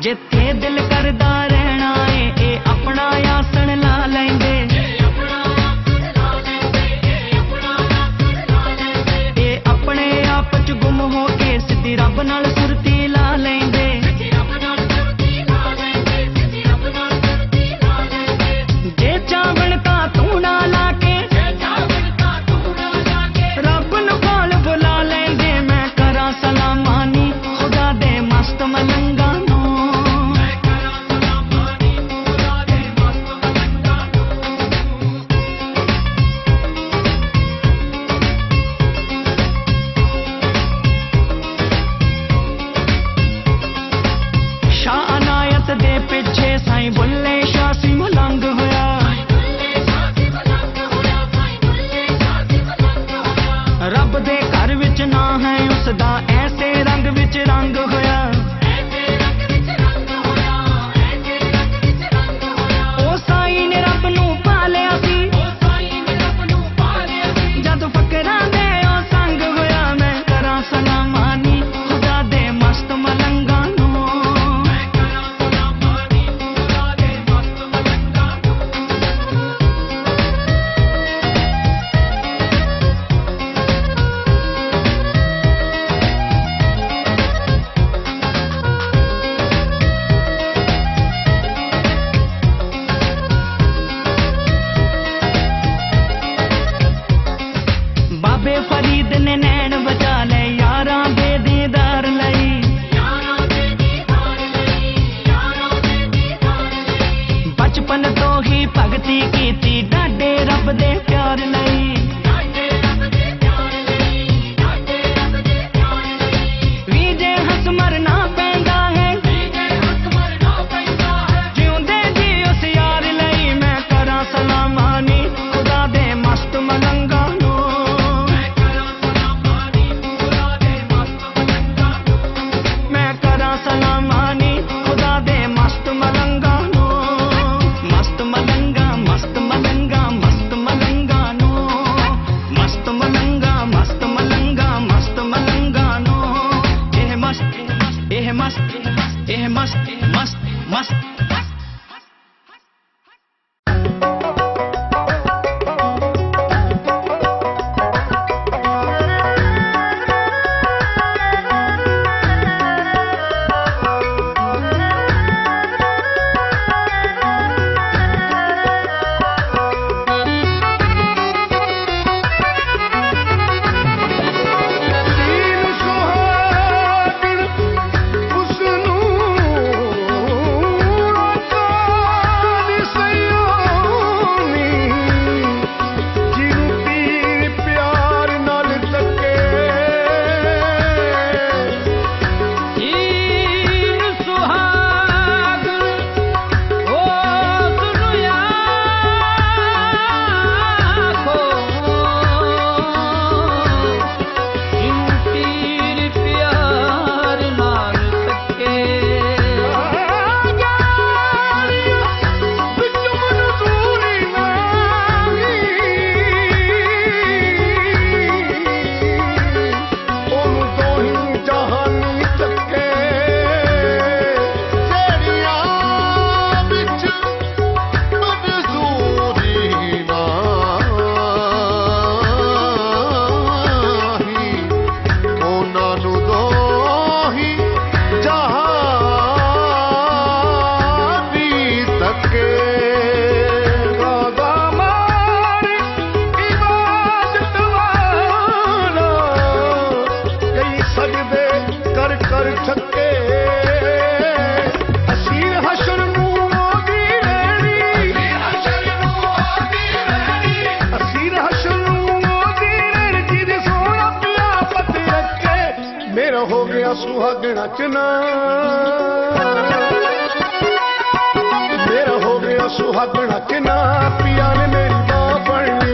जिथे दिल करदा रहना है ये अपना आसन ला लेंदे ये अपने आप च गुम हो के सिद्धी रब नाल सुरती ला लेंदे जे चावण तां तू ना ला के रब नूं कोल बुला लेंदे मैं करा सलामानी खुदा दे मस्त मलंगा दे पिछे साईं बुल्ले शाह सी मलंग होया रब दे घर विच ना है उसदा ऐसे रंग विच रंग होया ओ साईं ने रब नूं पालिया सी जद फकरां दे ओ संग होया मैं करा सलामानी खुदा दे मस्त मलंगा बाबे फरीद ने नैन बचा ले यारां दे दीदार लई बचपन तो ही भगती कीती डाडे रब दे प्यार लई वीजे हस मरना पैंदा है जिउंदे जी उस यार लई मैं करा सलामानी खुदा दे मस्त मलंगा सलामानी खुदा दे मस्त मलंगा नो मस्त मलंगा मस्त मलंगा मस्त मलंगा नो मस्त मलंगा मस्त मलंगा मस्त मलंगा नो एह मस्त एह मस्त एह मस्त मस्त मस्त सुहागना चना मेरा हो गया सुहागना चना पिया ने मेरी मां पढ़नी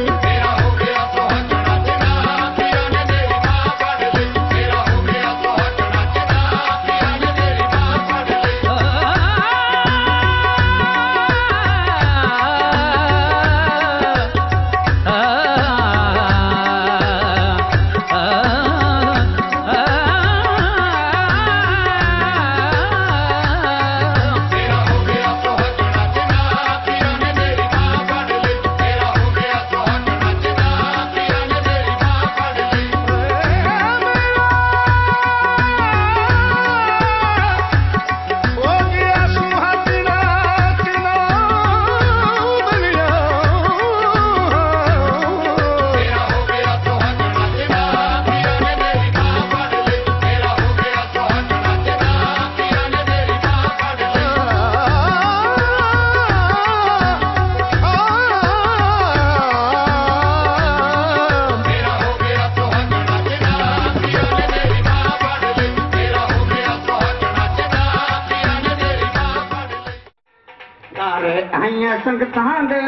आईया संगतां दे,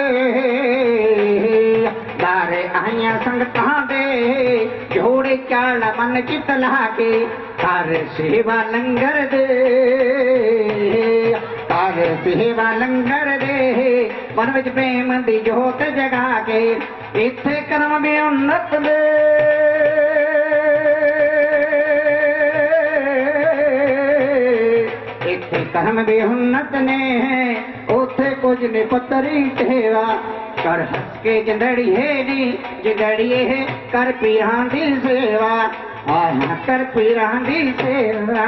दारे आईया संगतां दे, जोड़े चाल मन चित ला के कर सेवा लंगर दे, कर सेवा लंगर दे, मन विच प्रेम दी जोत जगा के इत्थे कर्म में उन्नत दे। कर्म भी उन्नत ने उथे कुछ ने पतरी ठेवा कर हस के जिंदड़ी है नी जिंदड़ी है कर पीरां दी सेवा कर पीरां दी सेवा।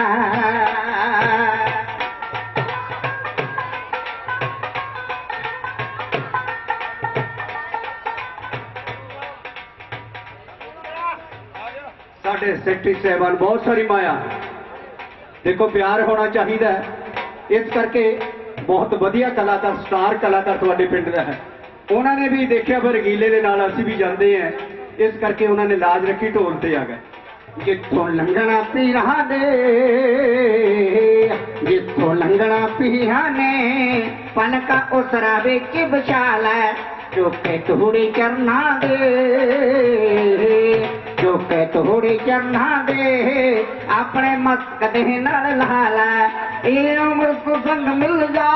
साडे सैकटरी साहबान बहुत सारी माया देखो प्यार होना चाहिए इस करके बहुत वधिया कलाकार स्टार कलाकार तुहाडे पिंड दा है उन्होंने भी देखा पर रगीले दे नाल असीं भी जाते हैं इस करके उन्होंने लाज रखी ढोल ते आ गए। जिथों लंघना पीरां दे जिथों लंघना पीरां ने पलका उसरा विच विशाल है चुके तोड़े चरना दे चुके तोड़े चरना दे अपने मस्क दे नाल लाल ये उम्र को संग मिल जा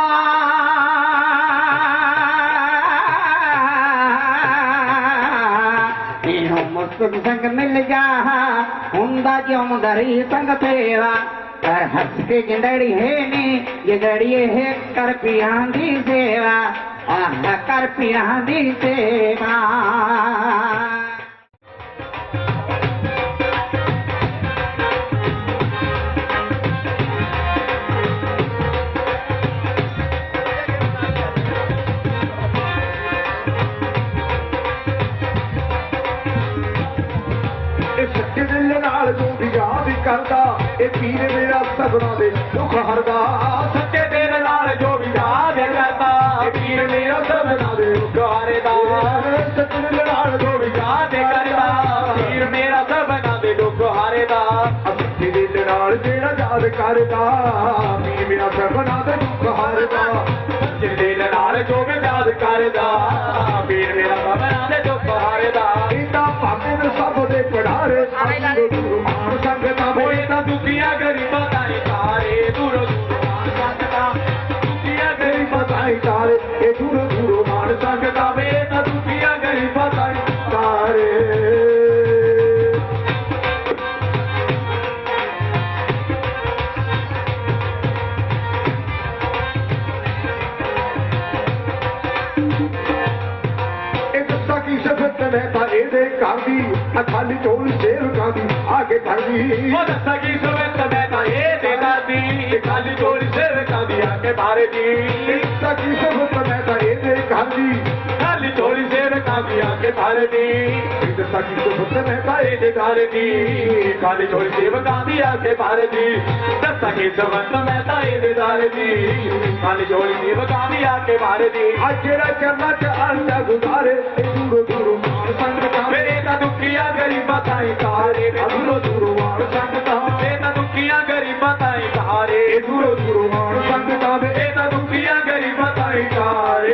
संग मिल जा हुंदा क्यों दरी संग तेरा कर हंस के जिंदड़ी है नी जिंदड़ी है कर पीरां दी सेवा कर पीरां दी सेवा। करदा ए पीर मेरा सगना दे दुख हरदा सच्चे दिल नाल जो भी याद करदा ए पीर मेरा सगना दे दुख हरदा सच्चे दिल नाल जो भी याद करदा पीर मेरा सगना दे दुख हरदा सच्चे दिल नाल जेड़ा याद करदा पीर मेरा सगना दे दुख हरदा सच्चे दिल नाल जो भी याद करदा पीर मेरा सगना दे दुख हरदा इंदा भागे सब दे पढ़ारे दुखिया गरीबा ताई तारे दूरो दूरो मान सकता दुखिया गरीबा ताई तारे ए दूरो दूरो मान सकता वे ना दुखिया गरीबा ताई तारे। एक सकी शफत ने तारे दे कांदी खाली चोल शेर कांदी आगे धरदी सगी सुवत मैं ये दे दादी खाली चोल शेर कांदी आगे भारे दी सगी सुवत मैं ये दे कांदी खाली चोल शेर कांदी आगे भारे दी सगी सुवत मैं ये दे धारे दी खाली चोल शेर कांदी आगे भारे दी सगी सुवत मैं ये दे धारे दी खाली चोल शेर कांदी आगे भारे दी आज जेड़ा करना चाहता गुजारे दूरो दूरो संगता मेरे ता दुखिया गरीबा ताई तारे दूरो दूरो वाण संगता मेरे ता दुखिया गरीबा ताई तारे दूरो दूरो वाण संगता मेरे ता दुखिया गरीबा ताई तारे।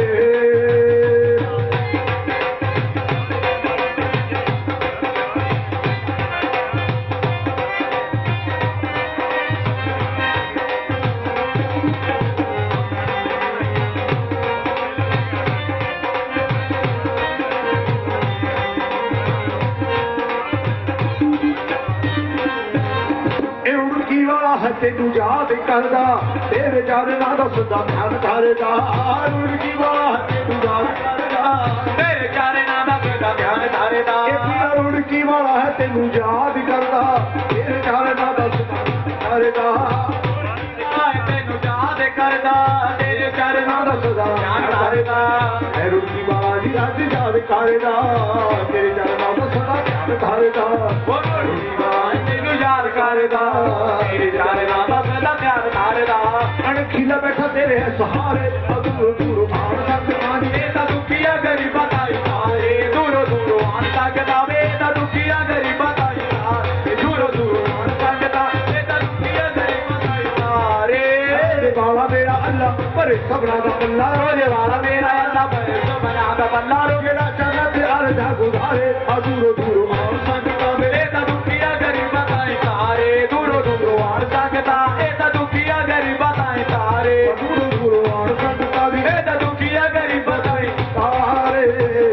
तेनू याद करदा तेरे चरणा दा सदा ध्यान करदा रुड़की वाह तेनू याद करदा तेरे चरणा दा सदा ध्यान करदा रुड़की वाला है तेनू याद करदा तेरे चरणा दा सदा करदा तेनू याद करदा तेरे चरणा दा सदा ध्यान करदा रुड़की वाला जी रज याद करदा तेरे चरणा दा सदा ध्यान करदा रुड़की वाला तेनू याद करदा तेरे चरणा दा सदा ध्यान करदा अणखीला बैठा तेरे सहारे दूर दूर आन सकदा वे ता दुखिया गरीबा ताई तारे दूरो दूरो आन सकदा वे ता दुखिया गरीबा ताई तारे दूरो दूरो आन सकदा वे ता दुखिया गरीबा ताई तारे बाबा मेरा अल्लाह पर सबरा दा अल्लाह रोजे वाला मेरा अल्लाह पैसा बना दा बल्ला रो गेड़ा चला ते अर्धा गुजारे दूरो दूरो और संगता मेरे ता दुखिया गरीबा ताई तारे दूरो दूरो और संगता ए ता दुखिया गरीबा ताई तारे दूरो दूरो और संगता मेरे ता दुखिया गरीबा ताई तारे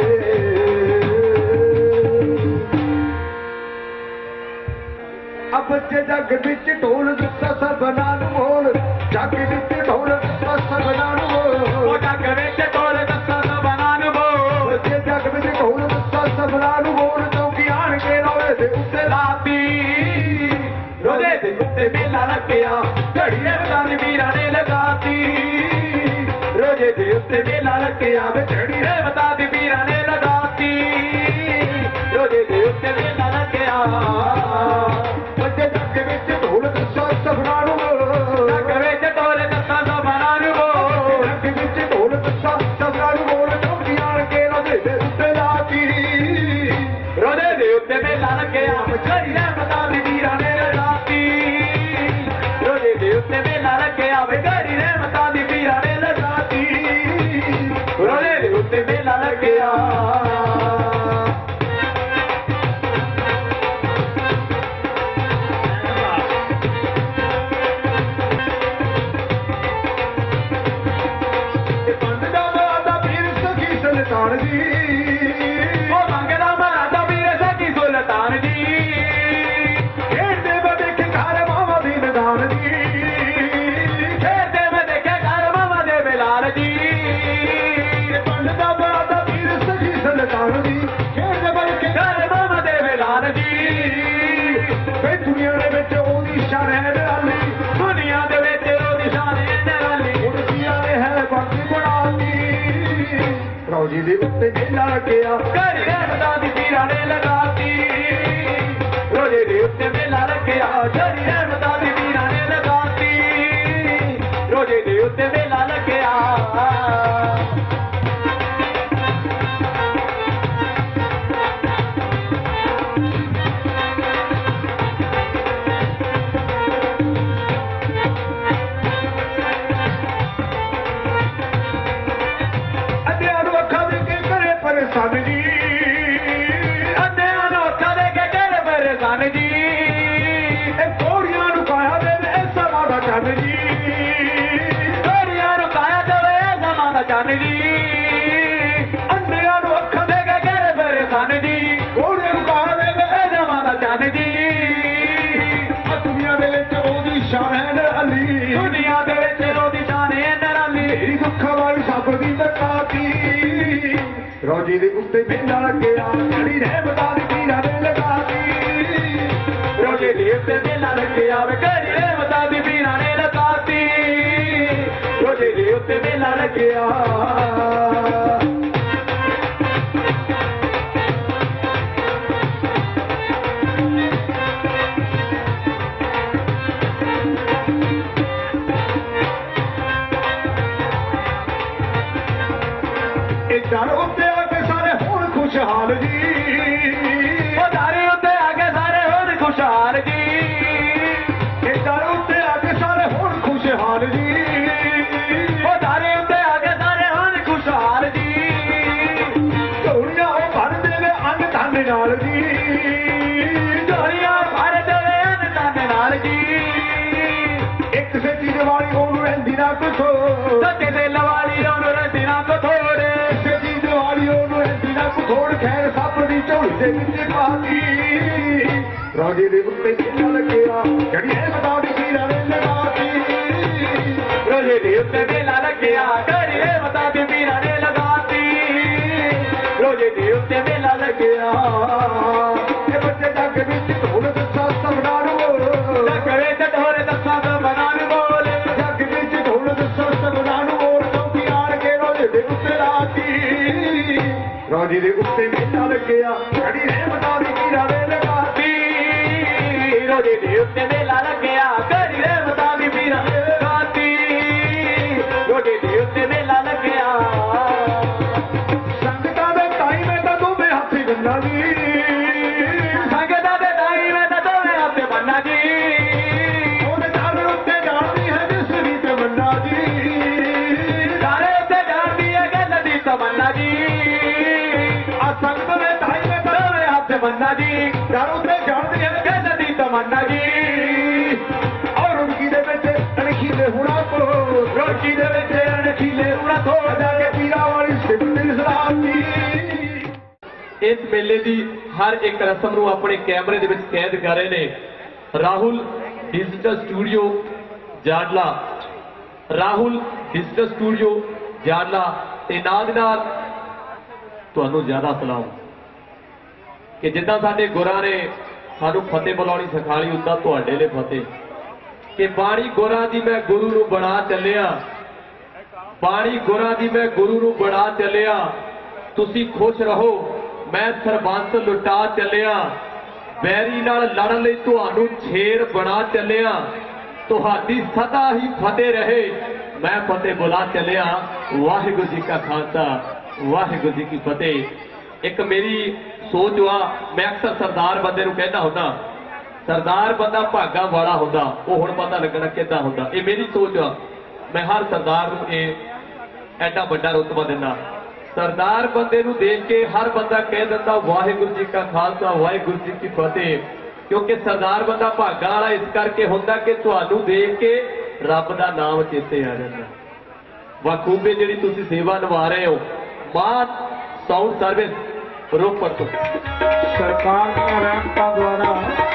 अब बच्चे जग बिच ढोल दिता सबना नू बोल जग बिच ढोल दिता सबना नू बोल जग बिच ढोल दिता सबना नू बोल बच्चे जग बिच ढोल दिता सबना नू बोल चौकी आण के रोए दे उत्ते लाती रोजे दे उत्ते मेला लग्या घड़िए बदानी वीरा ने लगाती रोजे दे उत्ते मेला लग्या घड़िए बदानी वीरा ने लगाती रोजे दे उत्ते मेला लग्या बच्चे जग बिच ढोल दिता सबना नू बोल जग बिच ढोल दिता सबना नू बोल जग बिच ढोल दिता सबना नू बोल चौकी आण के रोजे दे उत्ते लाती रोजे दे उत्ते मेला लग्या घड़िए बदानी वीरा ने लगाती रोजे दे उत्ते मेला लग्या घड़िए बदानी वीरा ने लगाती रोजे दे उत्ते मेला लग्या सुल्तान जी ओ मंगदा मरादा वीर सखी सुल्तान जी खेड़दे में देखे घर मामा दी नदान जी खेड़दे में देखे घर मामा दे बिलाल जी मंगदा मरादा वीर सखी सुल्तान जी खेड़दे में देखे घर मामा दे बिलाल जी वे दुनिया दे विच ओदी शान है निराली दुनिया दे विच ओदी शान है निराली उड़दियां ने है बाकी बनाती रोजी दे उत्ते मेला लग्या घड़ी रहमतां दी पीरां ने लगाती रोजे दे उत्ते मेला लग्या घड़ी रहमतां दी पीरां ने लगाती रोजे दे उत्ते मेला लग्या सन जी अंधेरा नो अखा दे के करे परेशान जी घोड़ियां नू काया देवे ऐसा मादा चन जी घोड़ियां नू काया देवे ऐसा मादा चन जी अंधेरा नू अखा दे के करे परेशान जी घोड़ियां नू काया देवे ऐसा मादा चन जी दुनिया दे विच ओदी शान है निराली दुनिया दे विच ओदी शान है निराली मेरी दुखा वाली सबर दी लगाती रोजी दे उत्ते मेला लग्या घड़ी रहमतां दी पीरां ने लगाती रोजी दे उत्ते मेला लग्या घड़ी रहमतां दी पीरां ने लगाती रोजी दे उत्ते मेला लग्या चारों उत्ते आके सारे होण खुशहाल जी दारे उत्ते आके सारे होण खुशहाल जी चारों उत्ते आके सारे होण खुशहाल जी दारे उत्ते आके सारे होण खुशहाल जी झोलियां भर देवे अन्न धन नाल जी झोलियां भर देवे अन्न धन नाल जी एक सच्ची दिवाली ओनू रहिंदी ना कुछो सच्चे दिल वाली ओनू रहिंदी ना कुछोड़े थोड़ खैर सप दी झोली दे विच पाती रोजे दे उत्ते मेला लग्या घड़ी रहमतां दी पीरां ने लगाती रोजे दे उत्ते मेला लग्या घड़ी रहमतां दी पीरां ने लगाती रोजे दे उत्ते मेला लग्या बच्चे जग विच ढोल दसा सबना नू बोल जग विच ढोल दसा सबना नू बोल जग विच ढोल दसा सबना नू बोल चौकी आण के रोजे दे उत्ते लाती रोजी दे उत्ते मेला लग्या घड़ी रहमतां दी पीरां ने लगाती रोजी दे उत्ते मेला लग्या घड़ी रहमतां दी पीरां ने लगाती रोजी दे उत्ते मेला लग्या संगतां दे ताई मैं तां दोवें हत्थ गन्ना जी संगतां दे ताई मैं तां दोवें हत्थ बन्ना जी ओदे दर उत्ते जाणदी है जिस दी तमन्ना जी दर उत्ते जाणदी तमन्ना जी दारू ते जान दी कहने दी तमन्ना जी और रुड़की दे विच अणखीले हुणा को रुड़की दे विच अणखीले हुणा को जाके पीरा वाली सिद्धि सलाम जी। इस मेले की हर एक रस्म नूं अपने कैमरे दे विच कैद कर रहे ने Rahul digital studio Jadla, Rahul digital studio Jadla ते नाल दी नाल तुहानूं ज़्यादा सलाम कि जिद्दां साडे गुरां ने सानूं फतेह बुलाउणी सिखाई उद्दां तुहाडे लई फतेह कि बाणी गुरां दी मैं गुरु नूं बना चलिया, बाणी गुरां दी मैं गुरु नूं बना चलिया, तुसी खुश रहो मैं सरबंस लुटा चलिया, बैरी नाल लड़न लई तुहानूं छेर बना चलिया, तुहाडी सदा ही फतेह रहे मैं फतेह बुला चलिया। वाहिगुरू जी का खालसा वाहिगुरू जी की फतेह। एक मेरी सोच वा मैं अक्सर सरदार बंदे नूं कहना हुंदा सरदार बंदा भागा वाला हुंदा वो हुण पता लगना किदां हुंदा। ये मेरी सोच वा मैं हर सरदार नूं एडा वड्डा रुतबा दिंदा। सरदार बंदे नूं देख के हर बंदा कह दिंदा वाहिगुरू जी का खालसा वाहिगुरू जी की फतेह, क्योंकि सरदार बंदा भागा वाला इस करके हुंदा कि तुहानूं देख के रब दा नाम चेते आ जांदा। बखूबे जिहड़ी तुसीं सेवा निभा रहे हो मान साउंड सर्विस रोपड़ तो सरकार दी रहमतां द्वारा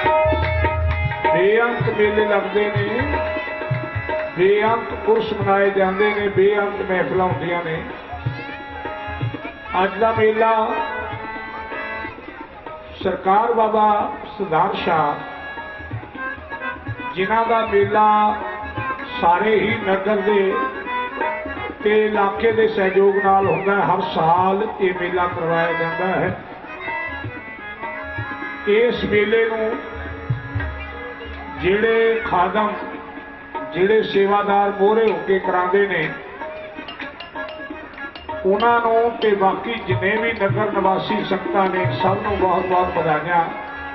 बेअंत मेले लगते ने, बेअंत उर्स मनाए जाते ने, बेअंत महफिल होंदियां ने। अज का मेला सरकार बाबा सुधार शाह जिन्हां दा मेला सारे ही नगर के इलाके के सहयोग नाल होंदा है। हर साल ये मेला करवाया जाता है। इस मेले नूं जिहड़े खादम जिहड़े सेवादार मोहरे होके करांदे ने उन्होंने ते बाकी जिन्हें भी नगर निवासी संगतां ने सब नूं बहुत बहुत बधाइयां,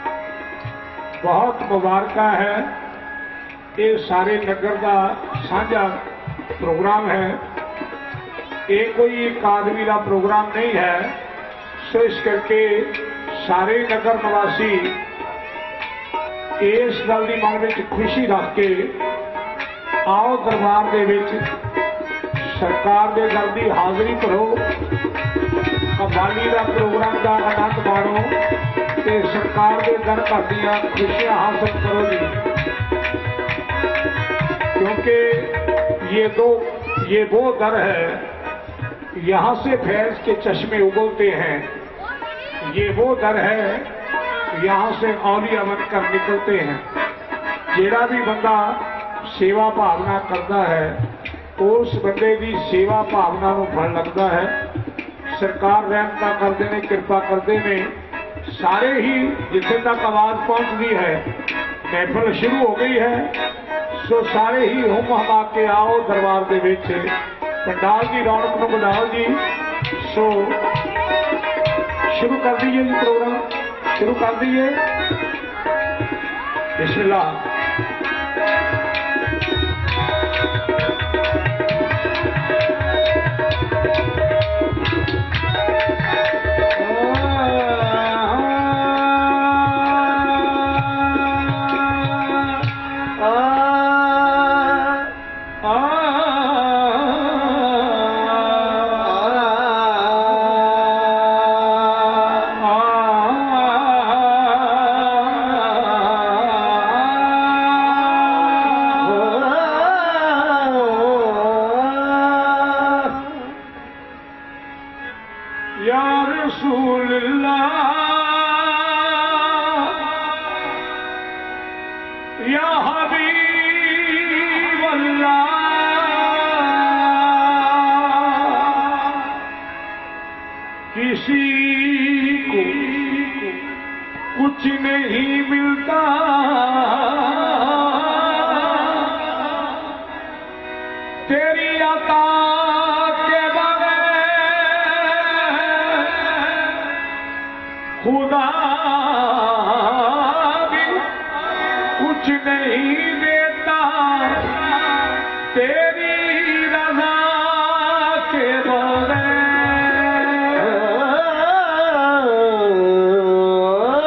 बहुत मुबारक है। ये सारे नगर का साझा प्रोग्राम है, ये कोई एक आदमी का प्रोग्राम नहीं है। सो इस करके सारे नगर निवासी इस गल की मन में खुशी रख के आओ दरबार दे विच सरकार के दर की हाज़री भरो, कव्वाली का प्रोग्राम का आनंद माणो ते सरकार के दर घर दियां खुशियां हासिल करो जी। क्योंकि ये वो दर है, यहाँ से फैज के चश्मे उगलते हैं। ये वो दर है, यहाँ से औलिया बनकर निकलते हैं। जेड़ा भी बंदा सेवा भावना करता है उस बंदे की सेवा भावना को फल लगता है। सरकार रहमता करते ने, कृपा करते ने। सारे ही जिथे तक आवाज पहुंचती है महफिल शुरू हो गई है। सो सारे ही हुम हमा के आओ दरबार के विच पंडाल की रौनक को बढ़ाओ जी। सो शुरू कर दीजिए जी, प्रोग्राम शुरू कर दीजिए। बिस्मिल्लाह। किसी को कुछ नहीं मिलता, तेरी अता के बगैर खुदा भी कुछ नहीं देता, तेरी रज़ा के बगैर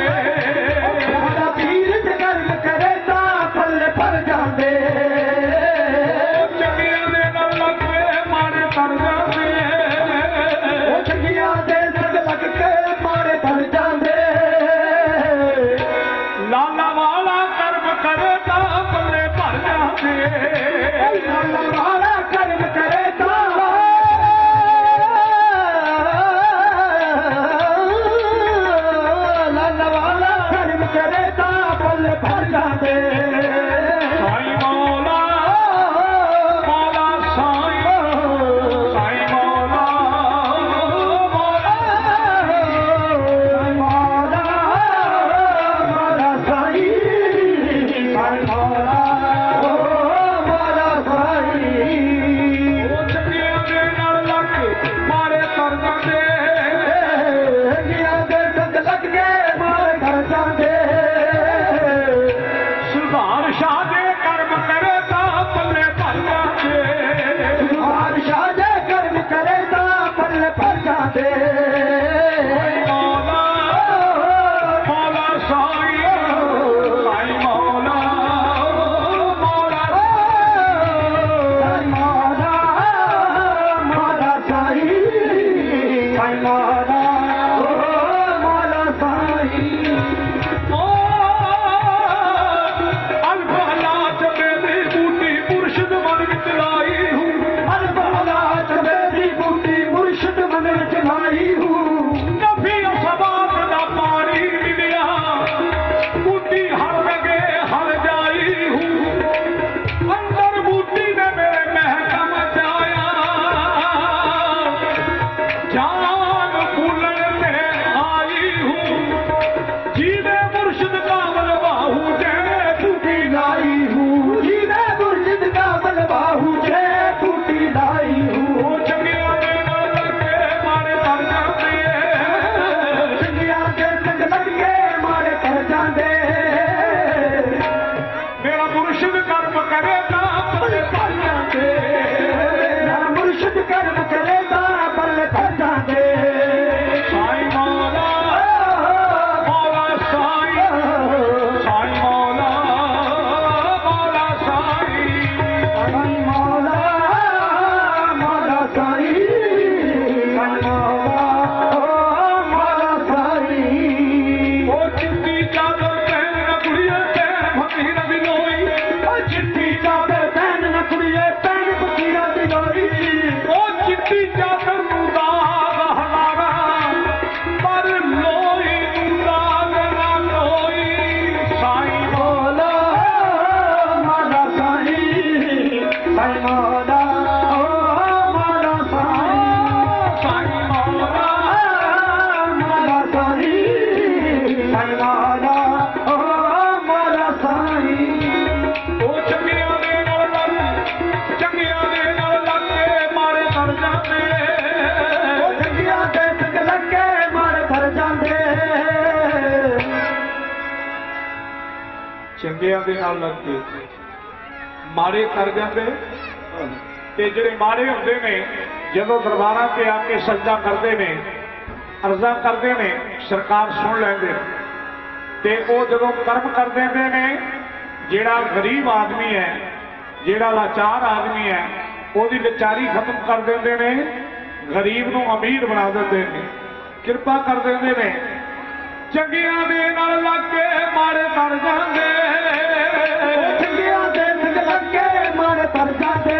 ਚੰਗਿਆਂ ਦੇ ਨਾਲ ਲੱਗ ਕੇ ਮਾੜੇ ਕਰ ਜਾਂਦੇ ਤੇ ਜਿਹੜੇ ਮਾੜੇ ਹੁੰਦੇ ਨੇ ਜਦੋਂ ਦਰਬਾਰਾਂ ਤੇ ਆ ਕੇ ਸਜਦਾ ਕਰਦੇ ਨੇ, ਅਰਜ਼ਾ ਕਰਦੇ ਨੇ, ਸਰਕਾਰ ਸੁਣ ਲੈਂਦੇ ਤੇ ਉਹ ਜਦੋਂ ਕਰਮ ਕਰ ਦਿੰਦੇ ਨੇ, ਜਿਹੜਾ ਗਰੀਬ ਆਦਮੀ ਹੈ, ਜਿਹੜਾ ਲਾਚਾਰ ਆਦਮੀ ਹੈ, ਉਹਦੀ ਲਾਚਾਰੀ ਖਤਮ ਕਰ ਦਿੰਦੇ ਨੇ, ਗਰੀਬ ਨੂੰ ਅਮੀਰ ਬਣਾ ਦਿੰਦੇ ਨੇ, ਕਿਰਪਾ ਕਰ ਦਿੰਦੇ ਨੇ। ਚੰਗਿਆਂ ਦੇ ਨਾਲ ਲੱਗ ਕੇ ਮਾੜੇ ਕਰ ਜਾਂਦੇ, ਚੰਗਿਆਂ ਦੇ ਨਾਲ ਲੱਗ ਕੇ ਮਾੜੇ ਕਰ ਜਾਂਦੇ,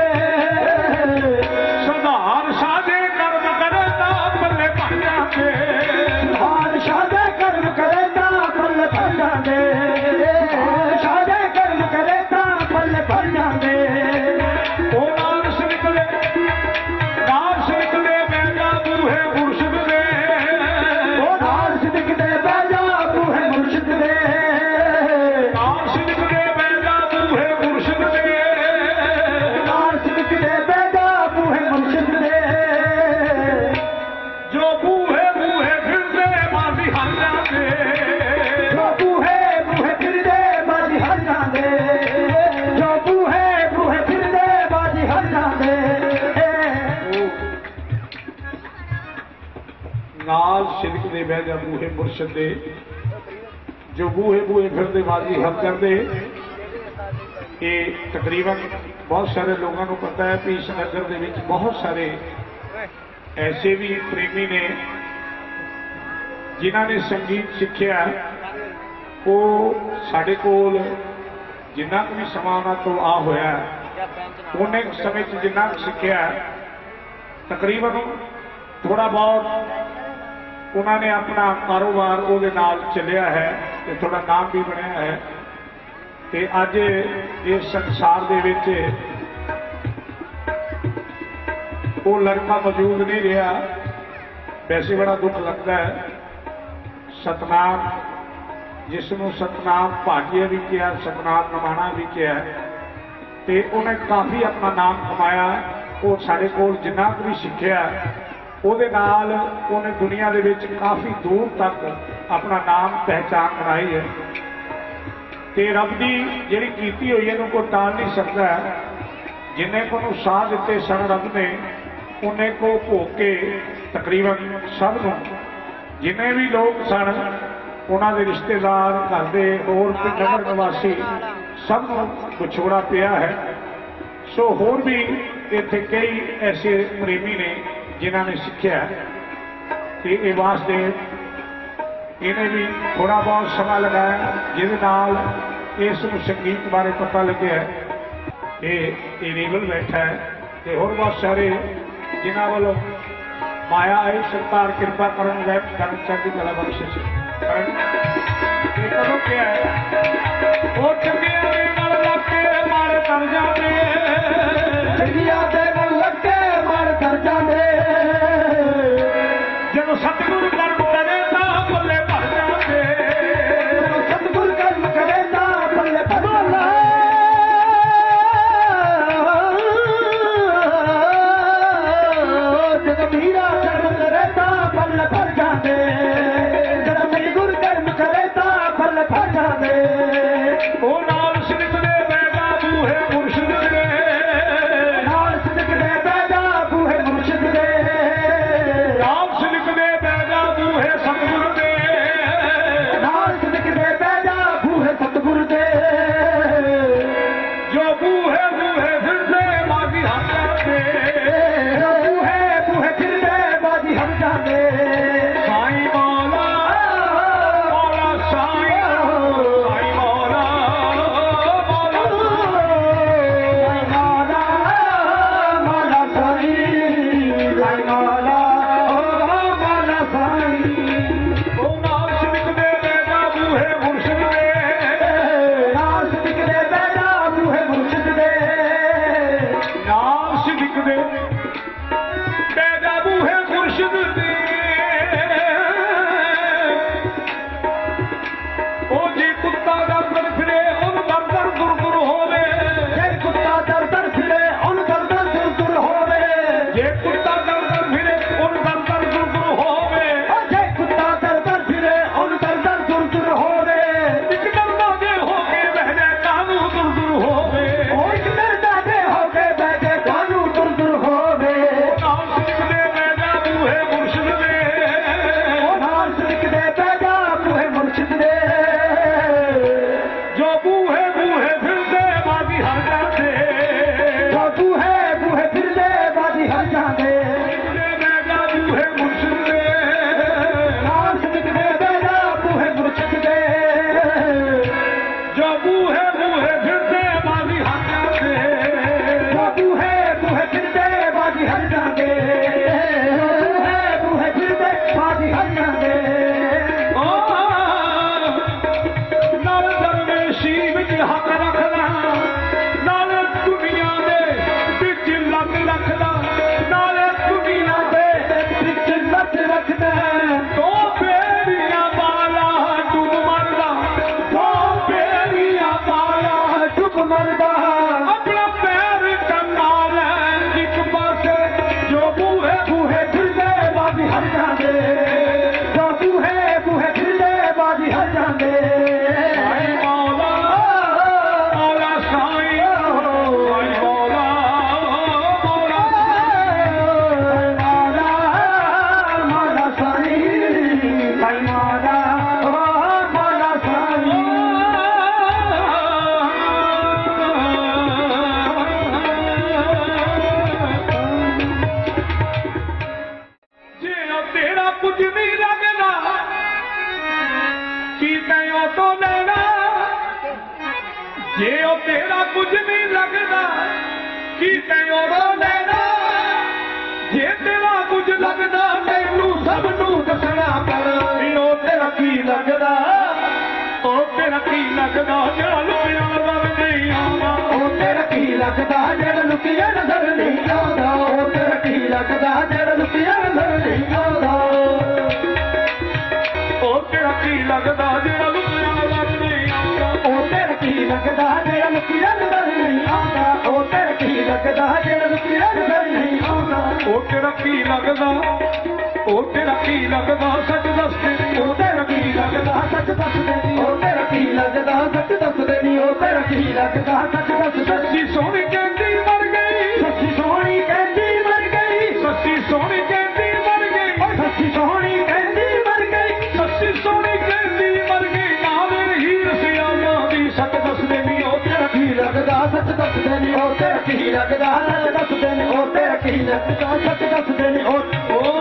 ਸੁਧਾਰ ਸਾਦੇ ਕਰਮ ਕਰੇ ਤਾਂ ਪੱਲੇ ਭਰ ਜਾਂਦੇ, ਸੁਧਾਰ ਸਾਦੇ ਕਰਮ ਕਰੇ ਤਾਂ ਪੱਲੇ ਭਰ ਜਾਂਦੇ, ਸਾਦੇ ਕਰਮ ਕਰੇ ਤਾਂ ਪੱਲੇ ਭਰ ਜਾਂਦੇ। ਉਹ ਨਾਮ ਸਿਮਟਦੇ ਬੈਠਾ ਬੂਹੇ ਮੁਰਸ਼ਿਦ ਦੇ, ਉਹ ਨਾਲ ਸਿੱਖਦੇ ਬੈਠਾ ਬੂਹੇ ਮੁਰਸ਼ਿਦ ਦੇ, ਨਾਮ ਸਿਮਟਦੇ ਬੈਠਾ ਬੂਹੇ ਮੁਰਸ਼ਿਦ ਦੇ, ਨਾਲ ਸਿੱਖਦੇ ਬੈਠਾ ਬੂਹੇ ਮੁਰਸ਼ਿਦ ਦੇ, ਜੋ ਬੂਹੇ ਬੂਹੇ ਫਿਰਦੇ ਮਾਜ਼ੀ ਹਰ ਜਾਂਦੇ, ਜੋ ਬੂਹੇ ਬੂਹੇ ਫਿਰਦੇ ਬਾਜੀ ਹਰ ਜਾਂਦੇ, ਜੋ ਬੂਹੇ ਬੂਹੇ ਫਿਰਦੇ ਬਾਜੀ ਹਰ ਜਾਂਦੇ। ਨਾਲ ਸਿਦਕਦੇ ਬੈਠਾ ਬੂਹੇ ਮੁਰਸ਼ਿਦ ਦੇ, ਜੋ ਬੂਹੇ ਬੂਹੇ ਫਿਰਦੇ ਬਾਜੀ ਹਰ ਜਾਂਦੇ। ਇਹ ਤਕਰੀਬਨ ਬਹੁਤ ਸਾਰੇ ਲੋਕਾਂ ਨੂੰ ਪਤਾ ਹੈ ਕਿ ਇਸ ਨਗਰ ਦੇ ਵਿੱਚ ਬਹੁਤ ਸਾਰੇ ਐਸੇ ਵੀ ਪ੍ਰੇਮੀ ਨੇ ਜਿਨ੍ਹਾਂ ਨੇ ਸੰਗੀਤ ਸਿੱਖਿਆ। ਉਹ ਸਾਡੇ ਕੋਲ ਜਿੰਨਾ ਕੁ ਵੀ ਸਮਾਂ ਉਹਨਾਂ ਤੋਂ ਆ ਹੋਇਆ, ਉਹਨੇ ਸਮੇਂ 'ਚ ਜਿੰਨਾ ਕੁ ਸਿੱਖਿਆ, ਤਕਰੀਬਨ ਥੋੜਾ ਬਹੁਤ ਉਹਨਾਂ ਨੇ ਆਪਣਾ ਕਾਰੋਬਾਰ ਉਹਦੇ ਨਾਲ ਚੱਲਿਆ ਹੈ ਤੇ ਥੋੜਾ ਨਾਮ ਵੀ ਬਣਿਆ ਹੈ। ਤੇ ਅੱਜ ਇਸ ਸੰਸਾਰ ਦੇ ਵਿੱਚ ਉਹ ਲੜਕਾ ਮੌਜੂਦ ਨਹੀਂ ਰਿਹਾ। ਵੈਸੇ ਬੜਾ ਦੁੱਖ ਲੱਗਦਾ ਹੈ। ਸਤਨਾਮ, ਜਿਸ ਨੂੰ ਸਤਨਾਮ ਭਾਟੀਆ ਵੀ ਕਿਹਾ, ਸਤਨਾਮ ਨਮਾਣਾ ਵੀ ਕਿਹਾ, ਤੇ ਉਹਨੇ ਕਾਫੀ ਆਪਣਾ ਨਾਮ ਕਮਾਇਆ। ਉਹ ਸਾਡੇ ਕੋਲ ਜਿੰਨਾ ਕੁ ਵੀ ਸਿੱਖਿਆ, ਉਹਦੇ ਨਾਲ ਉਹਨੇ ਦੁਨੀਆ ਦੇ ਵਿੱਚ ਕਾਫੀ ਦੂਰ ਤੱਕ ਆਪਣਾ ਨਾਮ ਪਹਿਚਾਨ ਬਣਾਈ ਹੈ। ਤੇ ਰੱਬ ਦੀ ਜਿਹੜੀ ਕੀਤੀ ਹੋਈ ਇਹਨੂੰ ਕੋਈ ਟਾਲ ਨਹੀਂ ਸਕਦਾ। ਜਿੰਨੇ ਕੋ ਨੂੰ ਸਾਹ ਦਿੱਤੇ ਸਨ ਰੱਬ ਨੇ, ਉਹਨੇ ਕੋ ਭੋਗ ਕੇ ਤਕਰੀਬਨ ਸਭ ਨੂੰ, ਜਿੰਨੇ ਵੀ ਲੋਕ ਸਨ, ਉਹਨਾਂ ਦੇ ਰਿਸ਼ਤੇਦਾਰ, ਘਰ ਦੇ ਹੋਰ ਨਗਰ ਨਿਵਾਸੀ, ਸਭ ਨੂੰ ਵਿਛੋੜਾ ਪਿਆ ਹੈ। ਸੋ ਹੋਰ ਵੀ ਇੱਥੇ ਕਈ ਐਸੇ ਪ੍ਰੇਮੀ ਨੇ ਜਿਨ੍ਹਾਂ ਨੇ ਸਿੱਖਿਆ ਕਿ ਇਹ ਵਾਸਤੇ ਇਹਨੇ ਵੀ ਥੋੜਾ ਬਹੁਤ ਸਮਾਂ ਲਗਾਇਆ, ਜਿਹਦੇ ਨਾਲ ਇਸ ਨੂੰ ਸੰਗੀਤ ਬਾਰੇ ਪਤਾ ਲੱਗਿਆ। ਇਹ ਰੀਵਲ ਬੈਠਾ ਹੈ ਤੇ ਹੋਰ ਬਹੁਤ ਸਾਰੇ ਜਿਨ੍ਹਾਂ ਵੱਲੋਂ ਮਾਇਆ ਆਈ, ਸਰਕਾਰ ਕਿਰਪਾ ਕਰਨ ਲੈ ਕਰਨ ਚੰਗੀ ਕਲਾ ਬਖਸ਼ਿਸ਼ ਕਰਨ। ਇਹ ਕਦੋਂ ਕਿਹਾ ਹੈ? ਉਹ ਚੰਗਿਆਂ ਦੇ ਨਾਲ ਲੱਗ ਕੇ ਮਾਰ ਕਰ ਜਾਂਦੇ, ਚੰਗਿਆਂ ਦੇ ਨਾਲ ਲੱਗ ਕੇ ਮਾਰ ਕਰ ਜਾਂਦੇ, ਜਦੋਂ ਸਤਿਗੁਰੂ ਕਰਮ ਕਰੇ ਤਾਂ ਪੱਲੇ ਭਰ ਜਾਂਦੇ, ਜਦੋਂ ਸਤਿਗੁਰ ਕਰਮ ਕਰੇ ਤਾਂ ਪੱਲੇ ਭਰ ਜਾਂਦੇ। ਜਦੋਂ ਮੀਰਾ ਕਰਮ ਕਰੇ ਤਾਂ ਪੱਲੇ ਭਰ ਜਾਂਦੇ, ਜਦੋਂ ਸਤਿਗੁਰ ਕਰਮ ਕਰੇ ਤਾਂ ਪੱਲੇ ਭਰ ਜਾਂਦੇ। ਜਾਂਦੇ ਆਏ ਮੌਲਾ ਮੌਲਾ ਸਾਈਂ ਆਏ ਮੌਲਾ ਮੌਲਾ ਮੌਲਾ ਸਾਈਂ ਸਾਈਂ ਮੌਲਾ ਮੌਲਾ ਸਾਈਂ ਜੇ ਉਹ ਤੇਰਾ ਕੁਝ ਨਹੀਂ ਲੱਗਦਾ ਕੀ ਤੈਨੂੰ ਤੋਂ ਲੈਣਾ ਜੇ ਉਹ ਤੇਰਾ ਕੁਝ ਨਹੀਂ ਲੱਗਦਾ ਕੀ ਤੈਨੂੰ ਤੋਂ ਲੈਣਾ ਜੇ ਤੇਰਾ ਕੁਝ ਲੱਗਦਾ ਮੈਨੂੰ ਸਭ ਨੂੰ ਦੱਸਣਾ ਪਰ ਉਹ ਤੇਰਾ ਕੀ ਲੱਗਦਾ ਉਹ ਤੇਰਾ ਕੀ ਲੱਗਦਾ ਜਿਹੜਾ ਲੁਕਿਆ ਨਜ਼ਰ ਨਹੀਂ ਆਉਂਦਾ ਉਹ ਤੇਰਾ ਕੀ ਲੱਗਦਾ ਜਿਹੜਾ ਲੁਕਿਆ ਨਜ਼ਰ ਨਹੀਂ ਆਉਂਦਾ ਉਹ ਤੇਰਾ ਕੀ ਲੱਗਦਾ ਜਿਹੜਾ ਲੁਕਿਆ ਨਜ਼ਰ ਨਹੀਂ ਆਉਂਦਾ ਉਹ ਤੇਰਾ ਕੀ ਲੱਗਦਾ ਜਿਹੜਾ ਲੁਕਿਆ ਨਜ਼ਰ ਨਹੀਂ ਆਉਂਦਾ ਉਹ ਤੇਰਾ ਕੀ ਲੱਗਦਾ ਜਿਹੜਾ ਲੁਕਿਆ ਨਜ਼ਰ ਨਹੀਂ ਆਉਂਦਾ ਉਹ ਤੇਰਾ ਕੀ ਲੱਗਦਾ ਜਿਹੜਾ ਲੁਕਿਆ ਨਜ਼ਰ ਨਹੀਂ ਆਉਂਦਾ ਉਹ ਤੇਰਾ ਕੀ ਲੱਗਦਾ ਉਹ ਤੇਰਾ ਕੀ ਲੱਗਦਾ ਸੱਚ ਦੱਸ ਦੇ ਉਹ ਤੇਰਾ ਕੀ ਲੱਗਦਾ ਸੱਚ ਦੱਸ ਦੇ ਨੀ ਉਹ ਤੇਰਾ ਕੀ ਲੱਗਦਾ ਸੱਚ ਦੱਸ ਦੇ ਨੀ ਉਹ ਤੇਰਾ ਕੀ ਲੱਗਦਾ ਸੱਚ ਦੱਸ ਦੇ ਸੱਚੀ ਸੋਹਣੀ ਕਹਿੰਦੀ ਮਰ ਗਈ ਸੱਚੀ ਸੋਹਣੀ ਕਹਿੰਦੀ ਮਰ ਗਈ ਸੱਚੀ ਸੋਹਣੀ ਕਹਿੰਦੀ ਮਰ ਗਈ ਸੱਚੀ ਸੋਹਣੀ ਕਹਿੰਦੀ ਮਰ ਗਈ ਸੱਚੀ ਸੋਹਣੀ ਕਹਿੰਦੀ ਮਰ ਗਈ ਨਾ ਮੇਰੀ ਹੀਰ ਸਿਆਲਾਂ ਦੀ ਸੱਚ ਦੱਸ ਦੇ ਨੀ ਉਹ ਤੇਰਾ ਕੀ ਲੱਗਦਾ ਸੱਚ ਦੱਸ ਦੇ ਨੀ ਉਹ ਤੇਰਾ ਕੀ ਲੱਗਦਾ ਸੱਚ ਦੱਸ ਦੇ ਨੀ ਉਹ ਤੇਰਾ ਕੀ ਲੱਗਦਾ ਸੱਚ ਦੱਸ ਦੇ ਨੀ ਉਹ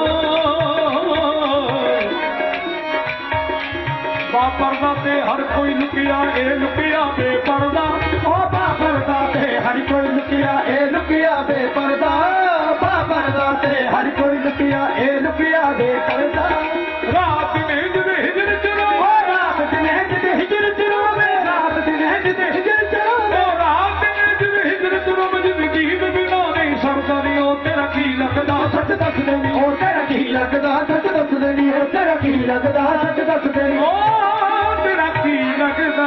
ਬਾਪਰਦਾ ਤੇ ਹਰ ਕੋਈ ਲੁਕਿਆ ਇਹ ਲੁਕਿਆ ਬੇਪਰਦਾ ਉਹ ਬਾਪਰਦਾ ਤੇ ਹਰ ਕੋਈ ਲੁਕਿਆ ਇਹ ਲੁਕਿਆ ਬੇਪਰਦਾ ਬਾਪਰਦਾ ਤੇ ਹਰ ਕੋਈ ਲੁਕਿਆ ਇਹ ਲੁਕਿਆ ਬੇਪਰਦਾ ਰਾਤ ਨੇ ਜਿਹਦੇ ਹਿਜਰ ਚਲੋ ਉਹ ਰਾਤ ਦਿਨੇ ਜਿਹਦੇ ਹਿਜਰ ਚਰੋਵੇ ਰਾਤ ਦਿਨੇ ਜਿਹਦੇ ਹਿਜਰ ਚਰੋਵੇ ਉਹ ਰਾਤ ਨੇ ਜਿਹਦੇ ਹਿਜਰ ਚਲੋ ਜ਼ਿੰਦਗੀ ਦੇ ਬਿਨਾਂ ਨਹੀਂ ਸਰਦਾ ਨੀ ਉਹ ਤੇਰਾ ਕੀ ਲੱਗਦਾ ਸੱਚ ਦੱਸ ਦੇ ਨੀ ਉਹ ਤੇਰਾ ਕੀ ਲੱਗਦਾ ਸੱਚ ਦੱਸ ਦੇ ਨੀ ਉਹ ਤੇਰਾ ਕੀ ਲੱਗਦਾ ਸੱਚ ਦੱਸ ਦੇ ਨੀ ਉਹ ਤੇਰਾ ਕੀ ਲੱਗਦਾ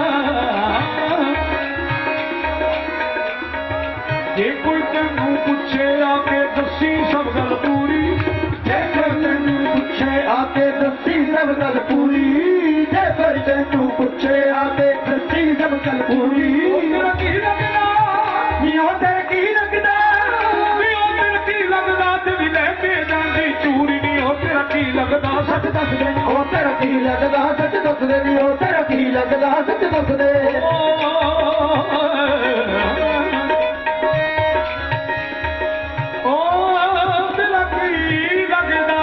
ਜੇ ਕੋਈ ਤੈਨੂੰ ਪੁੱਛੇ ਆ ਕੇ ਦੱਸੀ ਸਭ ਗੱਲ ਪੂਰੀ ਜੇ ਕੋਈ ਤੈਨੂੰ ਪੁੱਛੇ ਆ ਕੇ ਦੱਸੀ ਸਭ ਗੱਲ ਪੂਰੀ ਜੇ ਕੋਈ ਤੈਨੂੰ ਪੁੱਛੇ ਆ ਕੇ ਦੱਸੀ ਸਭ ਗੱਲ ਪੂਰੀ ਤੇਰਾ ਕੀ ਲੱਗਦਾ ਨੀ ਉਹ ਤੇਰਾ ਕੀ ਲੱਗਦਾ ਨੀ ਉਹ ਤੇਰਾ ਕੀ ਲੱਗਦਾ ਤੇ ਵੀ ਲੈ ਕੇ ਜਾਂਦੀ ਚੂਰੀ ਨੀ ਉਹ ਤੇਰਾ ਕੀ ਲੱਗਦਾ ਸੱਚ ਦੱਸ ਦੇ ਨੀ ਉਹ ਤੇਰਾ ਕੀ ਲੱਗਦਾ ਸੱਚ ਦੱਸ ਦੇ ਨੀ ਉਹ ਤੇਰਾ ਕੀ ਲੱਗਦਾ ਸੱਚ ਦੱਸ ਦੇ ਉਹ ਤੇਰਾ ਕੀ ਲੱਗਦਾ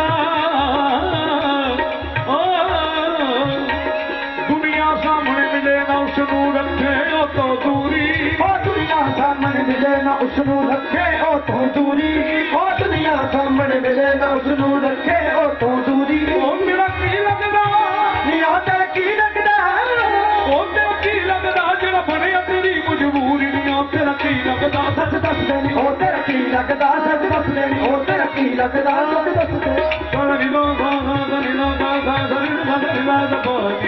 ਦੁਨੀਆ ਸਾਹਮਣੇ ਮਿਲੇ ਨਾ ਉਸ ਨੂੰ ਰੱਖੇ ਉਹ ਤੋਂ ਦੂਰੀ ਉਹ ਦੁਨੀਆ ਸਾਹਮਣੇ ਮਿਲੇ ਨਾ ਉਸ ਨੂੰ ਰੱਖੇ ਉਹ ਤੋਂ ਦੂਰੀ ਉਹ ਦੁਨੀਆ ਸਾਹਮਣੇ ਮਿਲੇ ਨਾ ਉਸ ਨੂੰ ਰੱਖੇ ਉਹ ਤੋਂ ਦੂਰੀ ਉਹ ਮੇਰਾ ਕੀ ਲੱਗਦਾ ਨੀ ਉਹ ਤੇਰਾ ਕੀ ਲੱਗਦਾ ਉਹ ਤੇਰਾ ਕੀ ਲੱਗਦਾ ਜਿਹੜਾ ਬਣਿਆ ਤੇਰੀ ਮਜਬੂਰੀ ਨੀ ਉਹ ਤੇਰਾ ਕੀ ਲੱਗਦਾ ਸੱਚ ਦੱਸ ਦੇ ਨੀ ਉਹ ਤੇਰਾ ਕੀ ਲੱਗਦਾ ਸੱਚ ਦੱਸ ਦੇ ਨੀ ਉਹ ਤੇਰਾ ਕੀ ਲੱਗਦਾ ਸੱਚ ਦੱਸ ਦੇ ਸਣੀ ਲੋ ਗਾ ਗਾ ਨੀ ਲੋ ਗਾ ਗਾ ਸਣੀ ਲੋ ਗਾ ਨੀ ਲਾ ਪਾਣੀ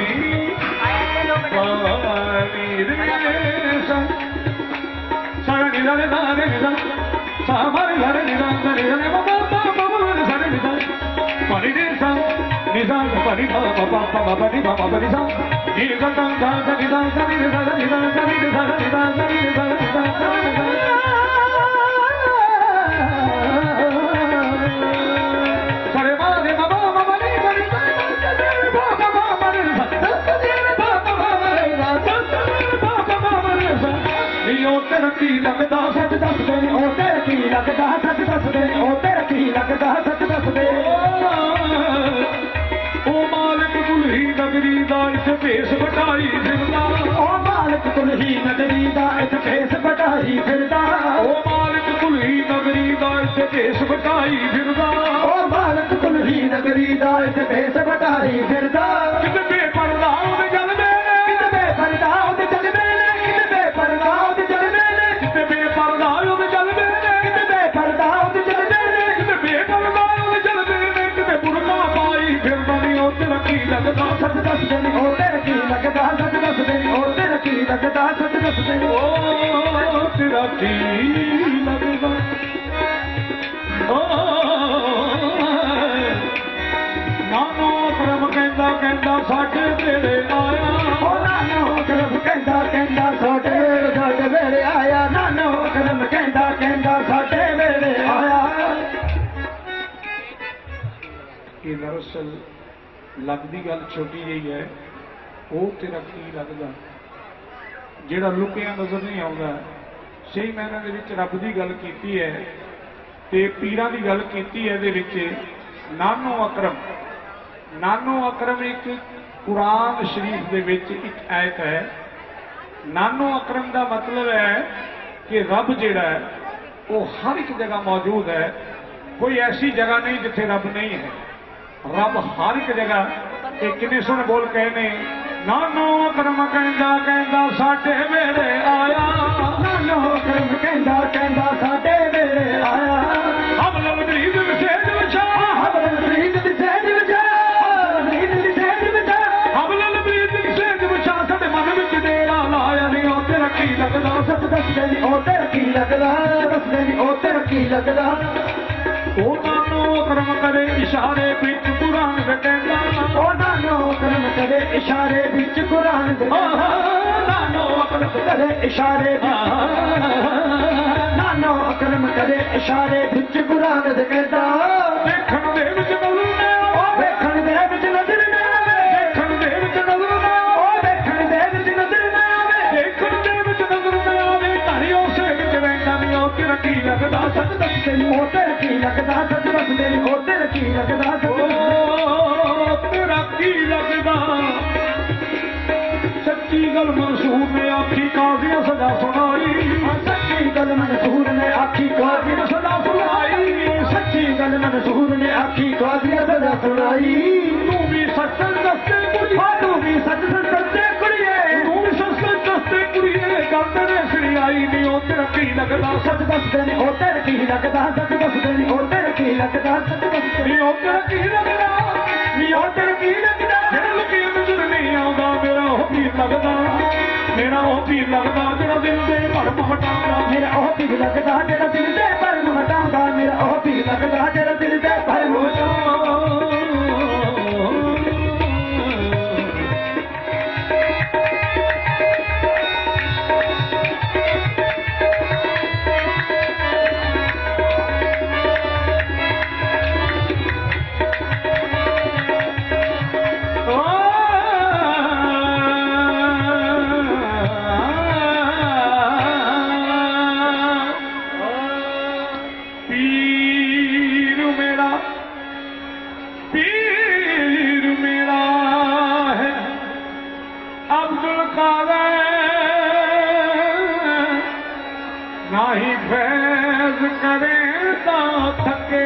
ਪਾਣੀ ਰੇ ਸਾ ਸਣੀ ਲਾ ਰੇ ਨਾ ਰੇ ਨਾ ਸਾ ਮਾਰੇ ਲਾ ਰੇ ਨਾ ਰੇ ਰੇ ਬਾਬਾ ਬਾਬਾ ਰੇ ਸਣੀ ਨੀ ਸਾ ਪਾਣੀ ਰੇ ਸਾ ਨੀ ਸਾ ਪਾਣੀ ਬਾਬਾ ਬਾਬਾ ਬਾਬਾ ਨੀ ਬਾਬਾ ਨੀ ਸਾ ਨੀ ਸਾ ਤਾ ਸਾ ਨੀ ਸਾ ਨੀ ਰੇ ਸਾ ਨੀ ਸਾ ਨੀ ਸਾ ਨੀ ਸਾ ਨੀ ਸਾ ਨੀ ਸਾ ਨੀ ਸਾ ਸਰੇ ਮਾਰੇ ਬਾਬਾ ਬਾਬਾ ਨੀ ਸਣੀ ਬਾਬਾ ਬਾਬਾ ਨੀ ਨੀ ਉਹ ਤੇਰਾ ਕੀ ਲੱਗਦਾ ਸੱਚ ਦੱਸ ਦੇ ਨੀ ਉਹ ਤੇਰਾ ਕੀ ਲੱਗਦਾ ਸੱਚ ਦੱਸ ਦੇ ਨੀ ਉਹ ਤੇਰਾ ਕੀ ਲੱਗਦਾ ਸੱਚ ਦੱਸ ਦੇ ਉਹ ਮਾਲਕ ਦੁਲਹੀ ਨਗਰੀ ਦਾ ਇੱਥੇ ਭੇਸ ਵਟਾਈ ਫਿਰਦਾ ਉਹ ਮਾਲਕ ਕੁਲਹੀ ਨਗਰੀ ਦਾ ਇੱਥੇ ਭੇਸ ਵਟਾਈ ਫਿਰਦਾ ਉਹ ਮਾਲਕ ਦੁਲਹੀ ਨਗਰੀ ਦਾ ਇੱਥੇ ਭੇਸ ਵਟਾਈ ਫਿਰਦਾ ਉਹ ਮਾਲਕ ਕੁਲਹੀ ਨਗਰੀ ਦਾ ਇੱਥੇ ਭੇਸ ਵਟਾਈ ਫਿਰਦਾ ਕਿਤੇ ਬੇਪਰਦਾ ਉਹਦੇ ਜਲਦੇ ਨੇ ਕਿਤੇ ਬੇਪਰਦਾ ਉਹਦੇ ਜਲਵੇ ਨੇ ਕਿਤੇ ਬੇਪਰਦਾ ਉਹਦੇ ਜਲਵੇ ਨੇ ਕਿਤੇ ਬੇਪਰਦਾ ਉਹਦੇ ਜਲਦੇ ਨੇ ਕਿਤੇ ਬੇਪਰਦਾ ਉਹਦੇ ਜਲਵੇ ਨੇ ਕਿਤੇ ਬੇਪਰਦਾ ਉਹਦੇ ਜਲਦੇ ਨੇ ਕਿਤੇ ਬੁਰਕਾ ਪਾਈ ਫਿਰਦਾ ਨੀ ਉਹ ਤੇਰਾ ਕੀ ਲੱਗਦਾ ਸੱਚ ਦੱਸ ਦੇ ਨੀ ਉਹ ਤੇਰਾ ਕੀ ਲੱਗਦਾ ਸੱਚ ਦੱਸ ਦੇ ਨੀ ਉਹ ਤੇਰਾ ਕੀ ਲੱਗਦਾ ਸੱਚ ਦੱਸ ਦੇ ਨੀ ਉਹ ਤੇਰਾ ਕੀ ਲੱਗਦਾ ਨਾਨੋ ਪ੍ਰਮ ਕਹਿੰਦਾ ਸਾਡੇ ਵੇਲੇ ਆਇਆ ਨਾਨੋ ਕਰਮ ਕਹਿੰਦਾ ਕਹਿੰਦਾ ਸਾਡੇ ਵੇਲੇ ਆਇਆ ਨਾਨੋ ਕਰਮ ਕਹਿੰਦਾ ਕਹਿੰਦਾ ਸਾਡੇ ਵੇਲੇ ਆਇਆ ਕਿ ਦਰਅਸਲ ਲੱਗਦੀ ਗੱਲ ਛੋਟੀ ਜਿਹੀ ਹੈ ਉਹ ਤੇਰਾ ਕੀ ਲੱਗਦਾ ਜਿਹੜਾ ਲੁਕਿਆ ਨਜ਼ਰ ਨਹੀਂ ਆਉਂਦਾ ਸਹੀ ਮਾਇਨੇ ਦੇ ਵਿੱਚ ਰੱਬ ਦੀ ਗੱਲ ਕੀਤੀ ਹੈ ਤੇ ਪੀਰਾਂ ਦੀ ਗੱਲ ਕੀਤੀ ਹੈ ਇਹਦੇ ਵਿੱਚ ਨਾਨੋ ਅਕਰਮ ਇੱਕ ਕੁਰਾਨ ਸ਼ਰੀਫ ਦੇ ਵਿੱਚ ਇੱਕ ਆਇਤ ਹੈ ਨਾਨੋ ਅਕਰਮ ਦਾ ਮਤਲਬ ਹੈ ਕਿ ਰੱਬ ਜਿਹੜਾ ਹੈ ਉਹ ਹਰ ਇੱਕ ਜਗ੍ਹਾ ਮੌਜੂਦ ਹੈ ਕੋਈ ਐਸੀ ਜਗ੍ਹਾ ਨਹੀਂ ਜਿੱਥੇ ਰੱਬ ਨਹੀਂ ਹੈ ਰੱਬ ਹਰ ਇੱਕ ਜਗ੍ਹਾ ਇਹ ਕਿੰਨੇ ਸੋਹਣੇ ਬੋਲ ਕਹੇ ਨੇ ਨਾਨੋ ਅਕਰਮ ਕਹਿੰਦਾ ਕਹਿੰਦਾ ਸਾਡੇ ਵੇਲੇ ਆਇਆ ਨਾਨੋ ਕਰਮ ਕਹਿੰਦਾ ਕਹਿੰਦਾ ਸਾਡੇ ਵੇਲੇ ਆਇਆ ਹਮਲ ਮਰੀਦ ਵਿਸ਼ੇਦ ਵਿਚਾ ਹਮਲ ਮਰੀਦ ਵਿਸ਼ੇਦ ਵਿਚਾ ਮਰੀਦ ਵਿਸ਼ੇਦ ਵਿਚਾ ਹਮਲ ਮਰੀਦ ਵਿਸ਼ੇਦ ਵਿਚਾ ਸਾਡੇ ਮਨ ਵਿੱਚ ਡੇਰਾ ਲਾਇਆ ਨਹੀਂ ਉਹ ਤੇਰਾ ਕੀ ਲੱਗਦਾ ਸੱਚ ਦੱਸਦੇ ਨੀ ਉਹ ਤੇਰਾ ਕੀ ਲੱਗਦਾ ਦੱਸਦੇ ਨੀ ਉਹ ਤੇਰਾ ਕੀ ਲੱਗਦਾ ਉਹ ਨਾਨੋ ਕਰਮ ਕਰੇ ਇਸ਼ਾਰੇ ਵਿੱਚ ਕੁਰਾਨ ਦੇ ਕਹਿੰਦਾ ਉਹ ਨਾਨੋ ਕਰਮ ਕਰੇ ਇਸ਼ਾਰੇ ਵਿੱਚ ਕੁਰਾਨ ਦੇ ਨਾਨੋ ਕਰਮ ਕਰੇ ਇਸ਼ਾਰੇ ਨਾਨੋ ਕਰਮ ਕਰੇ ਇਸ਼ਾਰੇ ਵਿੱਚ ਕੁਰਾਨ ਦੇ ਕਹਿੰਦਾ ਦੇਖਣ ਦੇ ਵਿੱਚ ਨਜ਼ਰ ਨਾ ਉਹ ਵੇਖਣ ਦੇ ਵਿੱਚ ਨਜ਼ਰ ਨਾ ਆਵੇ ਦੇਖਣ ਦੇ ਵਿੱਚ ਨਜ਼ਰ ਨਾ ਉਹ ਵੇਖਣ ਦੇ ਵਿੱਚ ਨਜ਼ਰ ਨਾ ਆਵੇ ਦੇਖਣ ਦੇ ਵਿੱਚ ਨਜ਼ਰ ਨਾ ਆਵੇ ਧਾਰੀ ਉਸੇ ਵਿੱਚ ਰਹਿੰਦਾ ਨਹੀਂ ਉਹ ਤੇਰਾ ਕੀ ਲੱਗਦਾ ਸੱਚ ਦੱਸਦੇ ਨੀ ਉਹ ਤੇਰਾ ਕੀ ਲੱਗਦਾ ਸੱਚ ਦੱਸਦੇ ਨੀ ਉਹ ਤੇਰਾ ਕੀ ਲੱਗਦਾ ਤੇਰਾ ਕੀ ਲੱਗਦਾ ਸੱਚੀ ਗੱਲ ਮਨਸੂਰ ਨੇ ਆਖੀ ਕਾਜ਼ੀਆਂ ਸਜ਼ਾ ਸੁਣਾਈ ਸੱਚੀ ਗੱਲ ਮਨਸੂਰ ਨੇ ਆਖੀ ਕਾਜ਼ੀਆਂ ਸਜ਼ਾ ਸੁਣਾਈ ਸੱਚੀ ਗੱਲ ਮਨਸੂਰ ਨੇ ਆਖੀ ਕਾਜ਼ੀਆਂ ਸਜ਼ਾ ਸੁਣਾਈ ਤੂੰ ਵੀ ਸੱਚ ਦੱਸਦੇ ਕੁੜੀਏ ਤੂੰ ਵੀ ਸੱਚ ਦੱਸਦੇ ਕੁੜੀਏ ਤੂੰ ਵੀ ਸੱਚ ਦੱਸਦੇ ਕੁੜੀਏ ਗੱਲ ਤੇਰੇ ਸਿਰ ਆਈ ਨਹੀਂ ਉਹ ਤੇਰਾ ਕੀ ਲੱਗਦਾ ਸੱਚ ਦੱਸਦੇ ਨੇ ਉਹ ਤੇਰਾ ਕੀ ਲੱਗਦਾ ਸੱਚ ਦੱਸਦੇ ਨੇ ਉਹ ਤੇਰਾ ਕੀ ਲੱਗਦਾ ਸੱਚ ਦੱਸਦੇ ਨਹੀਂ ਉਹ ਤੇਰਾ ਕੀ ਲੱਗਦਾ ਨੀ ਉਹ ਤੇਰਾ ਕੀ ਲੱਗਦਾ ਜਿਹੜਾ ਲੁਕੀ ਨਜ਼ਰ ਨਹੀਂ ਆਉਂਦਾ ਮੇਰਾ ਉਹ ਪੀਰ ਲੱਗਦਾ ਮੇਰਾ ਉਹ ਪੀਰ ਲੱਗਦਾ ਜਿਹੜਾ ਦਿਲ ਦੇ ਭਰਮ ਹਟਾਉਂਦਾ ਮੇਰਾ ਉਹ ਪੀਰ ਲੱਗਦਾ ਜਿਹੜਾ ਦਿਲ ਦੇ ਭਰਮ ਹਟਾਉਂਦਾ ਮੇਰਾ ਉਹ ਪੀਰ ਲੱਗਦਾ ਜਿਹੜਾ ਦਿਲ ਦੇ ਭਰਮ ਹਟਾਉਂਦਾ नाही फैज करे ता थके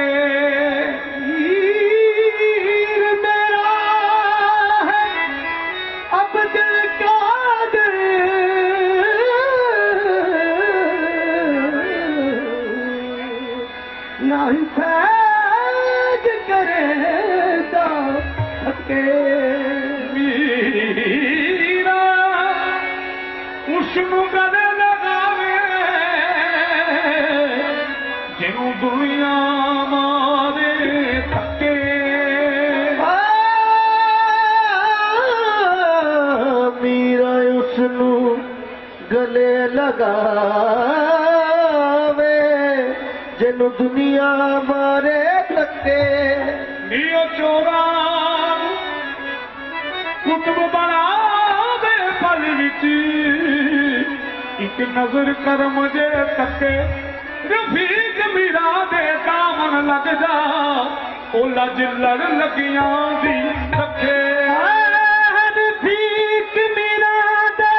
हीर मेरा है अब्दुल कादिर नहीं फैज करे ता थके मीरा उसनु गले ਜਿਹਨੂੰ ਦੁਨੀਆ ਮਾਰੇ ਥੱਕੇ ਮੀਰਾ ਉਸਨੂੰ ਗਲੇ ਲਗਾਵੇ ਜਿਹਨੂੰ ਦੁਨੀਆ ਮਾਰੇ ਥੱਕੇ ਨੀਓ ਚੋਰਾਂ ਕੁਤਬ ਬਣਾਵੇ ਪਲ ਵਿੱਚ ਇੱਕ ਨਜ਼ਰ ਕਰਮ ਜੇ ਤੱਕੇ ਰਫੀਕ ਮੀਰਾ ਦੇ ਦਾਮਨ ਲੱਗ ਜਾ ਉਹ ਲੱਜ ਲੜ ਲੱਗੀਆਂ ਦੀ ਰੱਖੇ ਰਫੀਕ ਮੀਰਾ ਦੇ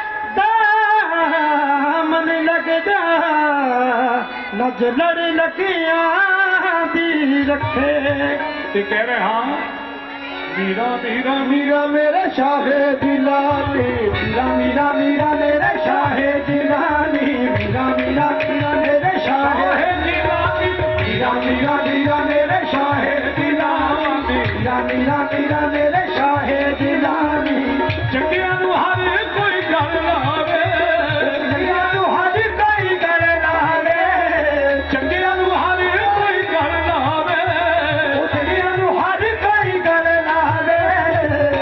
ਦਾਮਨ ਲੱਗ ਜਾ ਲੱਜ ਲੜ ਲੱਗੀਆਂ ਦੀ ਰੱਖੇ ਤੇ ਕਹਿ ਰਹੇ ਹਾਂ ਮੀਰਾ ਮੀਰਾ ਮੀਰਾ ਮੇਰੇ ਸ਼ਾਹੇ ਦਿਲਾਨੀ ਮੀਰਾ ਮੀਰਾ ਮੀਰਾ ਮੇਰੇ ਸ਼ਾਹੇ ਦਿਲਾਨੀ ਮੀਰਾ ਮੀਰਾ ਮੀਰਾ ਮੇਰੇ ਸ਼ਾਹੇ ਦਿਲਾਨੀ ਮੀਰਾ ਮੀਰਾ ਮੀਰਾ ਮੇਰੇ ਸ਼ਾਹੇ ਦਿਲਾਨੀ ਮੀਰਾ ਮੀਰਾ ਮੀਰਾ ਮੇਰੇ ਸ਼ਾਹੇ ਦਿਲਾਨੀ ਚੰਗਿਆਂ ਨੂੰ ਹਰ ਕੋਈ ਗੱਲ ਲਾਵੇ ਚੰਗਿਆਂ ਨੂੰ ਹਰ ਕੋਈ ਗੱਲ ਲਾਵੇ ਚੰਗਿਆਂ ਨੂੰ ਹਰ ਕੋਈ ਗੱਲ ਲਾਵੇ ਚੰਗਿਆਂ ਨੂੰ ਹਰ ਕੋਈ ਗੱਲ ਲਾਵੇ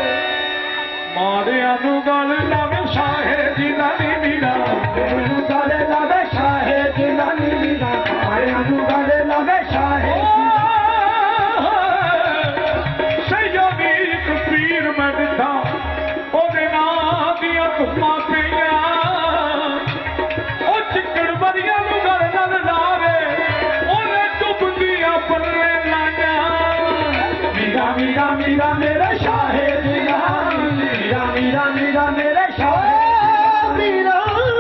ਮਾਰਿਆਂ ਨੂੰ ਗਲ ਲਾਵੇ ਸ਼ਾਹੇ ਜਿਲਾਨੀ ਮੀਰਾ ਮੈਨੂੰ ਗਲ ਲਾਵੇ ਸ਼ਾਹੇ ਜਿਲਾਨੀ ਮੀਰਾ ਮਾਰਿਆਂ ਨੂੰ ਗਲ ਲਾਵੇ ਸ਼ਾਹੇ ਸਯੋਗੀ ਕਬੀਰ ਮੈਂ ਦਿੱਤਾ ਉਹਦੇ ਨਾਂ ਦੀਆਂ ਧੁੰਮਾਂ ਪਈਆਂ ਉਹ ਚਿੱਕੜ ਬਰੀਆਂ ਨੂੰ ਗਲ ਨਾਲ ਲਾਵੇ ਉਹਨੇ ਡੁੱਬਦੀਆਂ ਪੱਲੇ ਲਾਈਆਂ ਮੀਰਾ ਮੀਰਾ ਮੀਰਾ ਮੇਰੇ ਸ਼ਾਹੇ ਜਿਲਾਨੀ ਮੀਰਾ ਮੀਰਾ ਮੀਰਾ ਮੇਰੇ ਸ਼ਾਹੇ ਮੀਰਾ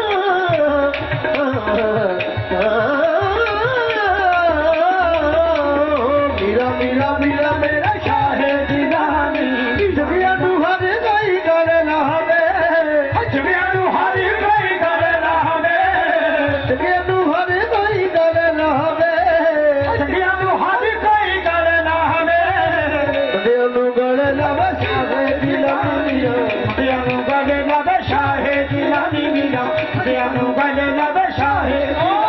ਮੀਰਾ ਮੀਰਾ ਮੀਰਾ ਮੇਰੇ ਸ਼ਾਹੇ ਜਿਲਾਨੀ ਜਗਿਆ ਨੂੰ ਹਰ ਕੋਈ ਗਲ ਲਾਵੇ ਜਗਿਆਂ ਨੂੰ ਹਰ ਕੋਈ ਗਲ ਲਾਵੇ ਜਗਿਆ ਨੂੰ ਹਰ ਕੋਈ ਗਲ ਲਾਵੇ ਜਗਿਆਂ ਨੂੰ ਹਰ ਕੋਈ ਗਲ ਲਾਵੇ ਬੰਦਿਆਂ ਨੂੰ ਗਲ ਲਾਵੇ ਸ਼ਾਹੇ ਜਿਲਾਨੀ ਬੰਦਿਆਂ ਨੂੰ ਗਲ ਲਾਵੇ ਸ਼ਾਹੇ ਜਿਲਾਨੀ ਮੀਰਾ ਬੰਦਿਆਂ ਨੂੰ ਗਲ ਲਾਵੇ ਸ਼ਾਹੇ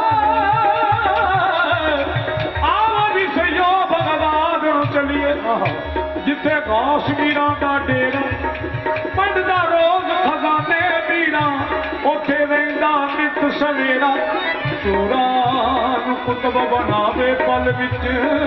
ਆਵਾ ਵੀ ਸਯੋ ਬਗਦਾਦ ਨੂੰ ਚੱਲੀਏ ਜਿੱਥੇ ਗੌਸ ਮੀਰਾਂ ਦਾ ਡੇਰਾ ਪੰਡ ਦਾ ਰੋਜ਼ ਖਜ਼ਾਨੇ ਮੀਰਾਂ ਉੱਥੇ ਰਹਿੰਦਾ ਨਿਤ ਸਵੇਰਾ ਚੋਰਾਂ ਨੂੰ ਕੁਤਬ ਬਣਾਵੇ ਪਲ ਵਿੱਚ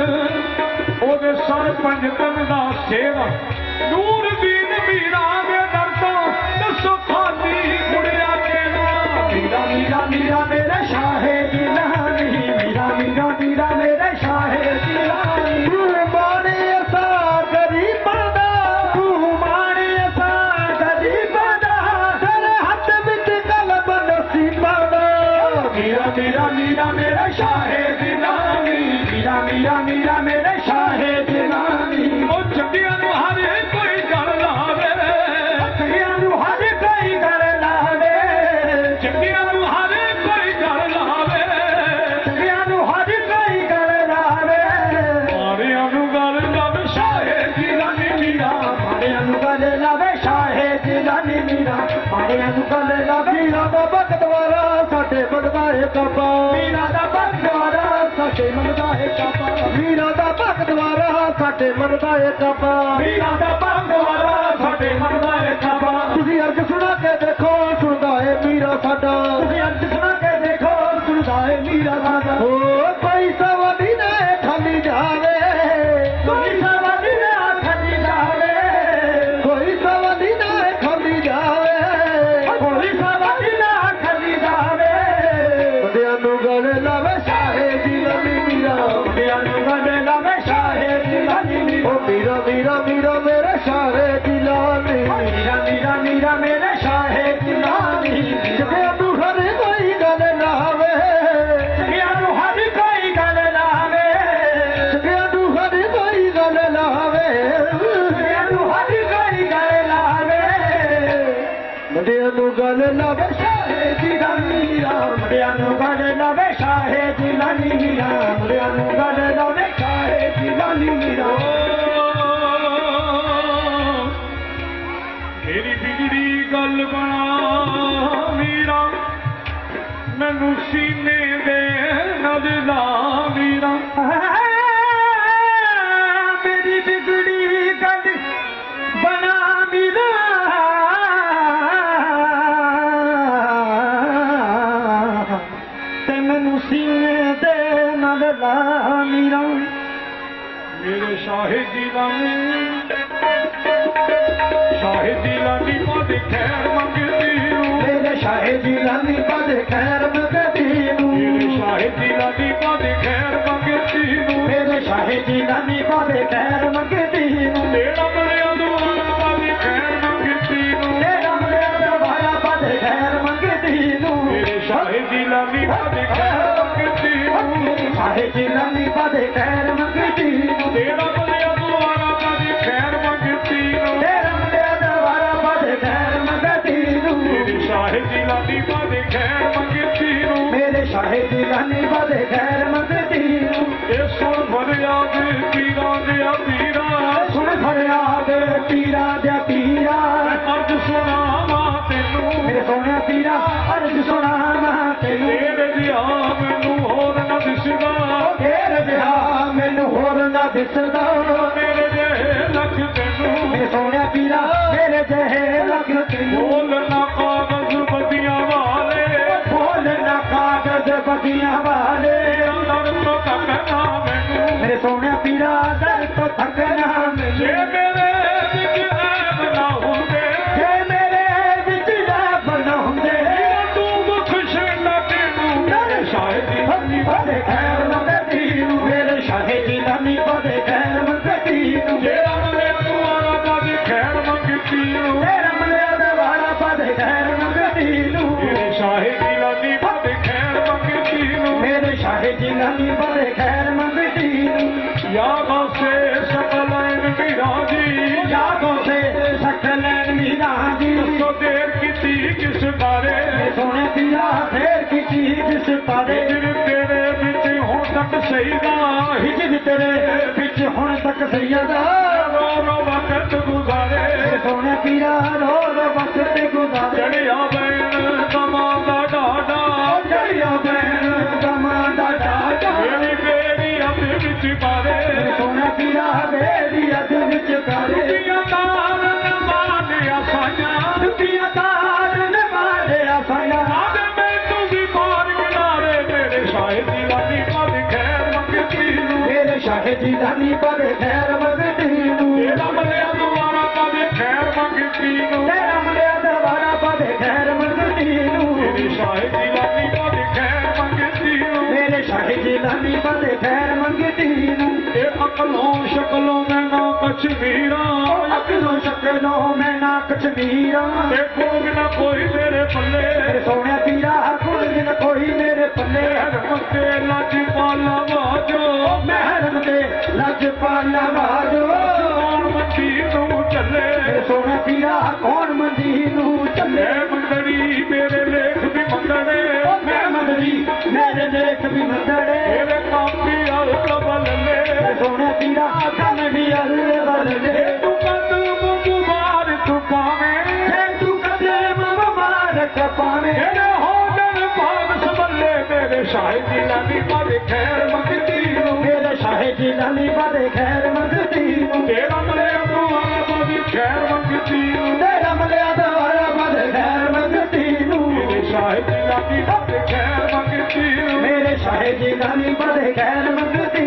ਉਹਦੇ ਸਰ ਪੰਜਤਨ ਦਾ ਸੇਵਾ ਨੂਰ ਦੀਨ ਮੀਰਾਂ ਦੇ ਦਰ ਤੋਂ ਦੱਸੋ ਖਾਲੀ ਮੁੜਿਆ ਕਿਹੜਾ ਮੀਰਾ ਮੀਰਾ ਮੀਰਾ ਮੇਰੇ ਸ਼ਾਹੇ ਜਿਲਾਨੀ ਮੀਰਾ ਮੀਰਾ ਮੀਰਾ ਮੇਰੇ ਸ਼ਾਹੇ ਜਿਲਾਨੀ ਤੂੰ ਮਾਣੇ ਅਸਾਂ ਗਰੀਬਾਂ ਦਾ ਤੂੰ ਮਾਣੇ ਅਸਾਂ ਗਰੀਬਾਂ ਦਾ ਤੇਰੇ ਹੱਥ ਵਿੱਚ ਕਲਮ ਨਸੀਬਾਂ ਦਾ ਮੀਰਾ ਮੀਰਾ ਮੀਰਾ ਮੇਰੇ ਸ਼ਾਹੇ ਜਿਲਾਨੀ ਮੀਰਾ ਮੀਰਾ ਮੀਰਾ ਮੇਰੇ ਸ਼ਾਹੇ ਜਿਲਾਨੀ ਉਹ ਜੱਟੀਆਂ ਨੂੰ ਹਰ ਕੋਈ ਗਲ ਲਾਵੇ ਜੱਟੀਆਂ ਨੂੰ ਹਰ ਕੋਈ ਗਲ ਲਾਵੇ ਜੱਟੀਆਂ ਨੂੰ ਹਰ ਕੋਈ ਗਲ ਲਾਵੇ ਜੱਟੀਆਂ ਨੂੰ ਹਰ ਕੋਈ ਗਲ ਲਾਵੇ ਮਾਰਿਆਂ ਨੂੰ ਗਲ ਲਾਵੇ ਸ਼ਾਹੇ ਜਿਲਾਨੀ ਮੀਰਾ ਮਾੜਿਆਂ ਨੂੰ ਗਲ ਲਾਵੇ ਸ਼ਾਹੇ ਜਿਲਾਨੀ ਮੀਰਾ ਮਾੜਿਆਂ ਨੂੰ ਗਲ ਲਾਵੇ ਮੀਰਾ ਦਾ ਬਖਤਵਾਰਾ ਸਾਡੇ ਮੰਗਦਾ ਏ ਕਾਬਾ ਮੀਰਾ ਦਾ ਬਖਤਵਾਰਾ ਸਾਡੇ ਮੰਗਦਾ ਏ ਕਾਬਾ ਮੀਰਾ ਦਾ ਬਖਤਵਾਰਾ ਸਾਡੇ ਮੰਗਦਾ ਏ ਕਾਬਾ ਮੀਰਾ ਦਾ ਭਗਵਾਰਾ ਸਾਡੇ ਮਨ ਦਾ ਏ ਕਾਬਾ ਤੁਸੀਂ ਅਰਜ਼ ਸੁਣਾ ਕੇ ਦੇਖੋ ਸੁਣਦਾ ਏ ਮੀਰਾ ਸਾਡਾ ਤੁਸੀਂ ਅਰਜ਼ ਸੁਣਾ ਕੇ ਦੇਖੋ ਸੁਣਦਾ ਏ ਮੀਰਾ ਸਾਡਾ ਓ ਕੋਈ ਸਵਾਦੀ ਨਾ ਖਾਲੀ ਜਾਵੇ ਕੋਈ ਸਵਾਦੀ ਨਾ ਖਾਲੀ ਜਾਵੇ ਕੋਈ ਸਵਾਦੀ ਨਾ ਖਾਲੀ ਜਾਵੇ ਕੋਈ ਸਵਾਦੀ ਨਾ ਖਾਲੀ ਜਾਵੇ ਬੰਦਿਆਂ ਨੂੰ ਗਲ ਲਾਵੇ ਸ਼ਾਹੇ ਜਿਲਾਨੀ ਮੀਰਾ ਬੰਦਿਆਂ ਨੂੰ ਗਲ ਲਾਵੇ ਸ਼ਾਹੇ ਜਿਲਾਨੀ ਮੀਰਾ ਓ ਮੀਰਾ ਮੀਰਾ ਮੀਰਾ ਮੇਰੇ ਸ਼ਾਹੇ ਜਿਲਾਨੀ ਮੀਰਾ ਮੀਰਾ ਮੀਰਾ ਮੇਰੇ ਸ਼ਾਹੇ ਜਿਲਾਨੀ ਜਗਿਆ ਨੂੰ ਹਰ ਕੋਈ ਗਲ ਲਾਵੇ ਜਗਿਆ ਨੂੰ ਹਰ ਕੋਈ ਗਲ ਲਾਵੇ ਜਗਿਆ ਨੂੰ ਹਰ ਕੋਈ ਗਲ ਲਾਵੇ ਜਗਿਆ ਨੂੰ ਹਰ ਕੋਈ ਗਲ ਲਾਵੇ ਮੁੰਡਿਆਂ ਨੂੰ ਗਲ ਲਾਵੇ ਸ਼ਾਹੇ ਜਿਲਾਨੀ ਮੀਰਾ ਮੁੰਡਿਆਂ ਨੂੰ ਗਲ ਲਾਵੇ ਸ਼ਾਹੇ ਜਿਲਾਨੀ ਮੀਰਾ ਮੁੰਡਿਆਂ ਨੂੰ ਗਲ ਲਾਵੇ ਸ਼ਾਹੇ ਜਿਲਾਨੀ ਮੀਰਾ ਮੇਰੀ ਬਿਗੜੀ ਗੱਲ ਬਣਾ ਮੀਰਾ ਮੈਨੂੰ ਸੀਨੇ ਦੇ ਨਾਲ ਲਾ ਮੀਰਾ ਮੇਰੀ ਬਿਗੜੀ ਗੱਲ ਬਣਾ ਮੀਰਾ ਤੇ ਮੈਨੂੰ ਸੀਨੇ ਦੇ ਨਾਲ ਲਾ ਮੀਰਾ ਮੇਰੇ ਸ਼ਾਹੇ ਜਿਲਾਨੀ ਪਾਦੇ ਖੈਰ ਮੰਗਦੀ ਨੂੰ ਮੇਰੇ ਸ਼ਾਹੇ ਜਿਲਾਨੀ ਪਾਦੇ ਖੈਰ ਮੰਗਦੀ ਨੂੰ ਮੇਰੇ ਸ਼ਾਹੇ ਜਿਲਾਨੀ ਪਾਦੇ ਖੈਰ ਮੰਗਦੀ ਨੂੰ ਮੇਰੇ ਸ਼ਾਹੇ ਜਿਲਾਨੀ ਪਾਦੇ ਖੈਰ ਮੰਗਦੀ ਨੂੰ ਤੇਰਾ ਮਰਿਆ ਦੁਆਰਾ ਪਾਦੇ ਖੈਰ ਮੰਗਦੀ ਨੂੰ ਤੇਰਾ ਮਰਿਆ ਦੁਆਰਾ ਪਾਦੇ ਖੈਰ ਮੰਗਦੀ ਨੂੰ ਮੇਰੇ ਸ਼ਾਹੇ ਜਿਲਾਨੀ ਪਾਦੇ ਖੈਰ ਮੰਗਦੀ ਨੂੰ ਸ਼ਾਹੇ ਜਿਲਾਨੀ ਪਾਦੇ ਖੈਰ ਮੰਗਦੀ ਨੂੰ ਤੇਰਾ ਮਰਿਆ ਦੁਆਰਾ ਪਾਦੇ ਖੈਰ ਮੰਗਦੀ ਨੂੰ ਤੇਰਾ ਮਰਿਆ ਦੁਆਰਾ ਪਾਦੇ ਖੈਰ ਮੰਗਦੀ ਨੂੰ ਮੇਰੇ ਸ਼ਾਹੇ ਜਿਲਾਨੀ ਪਾਦੇ ਖੈਰ ਮੰਗਦੀ ਨੂੰ ਮੇਰੇ ਸ਼ਾਹੇ ਜਿਲਾਨੀ ਪਾਦੇ ਖੈਰ ਮੰਗਦੀ ਨੂੰ ਇਹ ਸੁਣ ਫਰਿਆਦ ਪੀਰਾਂ ਦੇ ਪੀਰਾ ਸੁਣ ਫਰਿਆਦ ਪੀਰਾਂ ਦੇ ਪੀਰਾ ਅਰਜ ਸੁਣਾਵਾਂ ਤੈਨੂੰ ਮੇਰੇ ਸੋਹਣਿਆ ਪੀਰਾ ਅਰਜ ਸੁਣਾਵਾਂ ਤੈਨੂੰ ਤੇਰੇ ਜਿਹਾ ਮੈਨੂੰ ਹੋਰ ਨਾ ਦਿਸਦਾ ਤੇਰੇ ਜਿਹਾ ਮੈਨੂੰ ਹੋਰ ਨਾ ਦਿਸਦਾ ਮੇਰੇ ਜਿਹੇ ਲੱਖ ਤੈਨੂੰ ਮੇਰੇ ਸੋਹਣਿਆ ਪੀਰਾ ਮੇਰੇ ਜਿਹੇ ਲੱਖ बदियां वाले दर तो थकना मैनू मेरे सोने पीरा दर तो थकना मैनू जे मेरे विच ऐब ना हुंदे जे मेरे विच ऐब ना हुंदे तू बख्श ना तेनू मेरे शायद हनी बदे खैर मंगती मेरे शाहे जी नानी बदे खैर मंगती तेरा मले दुआरा बद खैर मंगती तेरा मले दवारा बदे खैर मंगती मेरे शाहे दी लानी बद खैर मंगती मेरे शाहे जी नानी बदे खैर मंगती यादों से सकलैन विराजी यादों से सकलैन विराजी तो देर की किस बारे सोने पिया फेर की किस बारे हिजर तेरे बिच हुण तक सईदा हिजर तेरे बिच हुण तक सईदा रो रो वक्त गुजारे सोने पीरा रो रो वक्त गुजारे चढ़िया बैन दमादा डाडा चढ़िया बैन दमादा डाडा मेरी बेड़ी अध विच मारे सोने पीरा बेड़ी अध विच करे दुनिया तार नवालिया साया दुनिया तार नवालिया साया आज मैं तू भी पार किनारे मेरे शायद दीवानी पद खैर मंगती मेरे शाहे जी नानी पद खैर मंगती तेरा मलिया दुआरा पद खैर मंगती तेरा मलिया दरबारा पद खैर मंगती मेरी शायद दीवानी पद खैर मंगती मेरे शाहे जी नानी पद खैर मंगती ए अकलों शकलों में ना कश्मीरा अकलों शकलों में ना कश्मीरा देखो ना कोई मेरे पल्ले सोने पीरा कोई न कोई मेरे पल्ले ते लज पाला बाजो महरम दे लज पाला बाजो कौन मंदी तू चले सोने पीरा कौन मंदी नू चले मंदड़ी मेरे लेख भी मंदड़े मैं मंदड़ी मेरे लेख भी मंदड़े मेरे काफी अल कबल ले सोने पीरा कन भी अल बल ले तू कदम मुबारक तू पावे तू कदम मुबारक पावे मेरे होदन भाग संभले मेरे शायद लानी पद खैर मंगती मेरे शाहे जी नानी पद खैर मंगती तेरा मलिया दुआरा पद खैर मंगती तेरा मलिया दवारा पद खैर मंगती मेरे शायद लानी पद खैर मंगती मेरे शाहे जी नानी पद खैर मंगती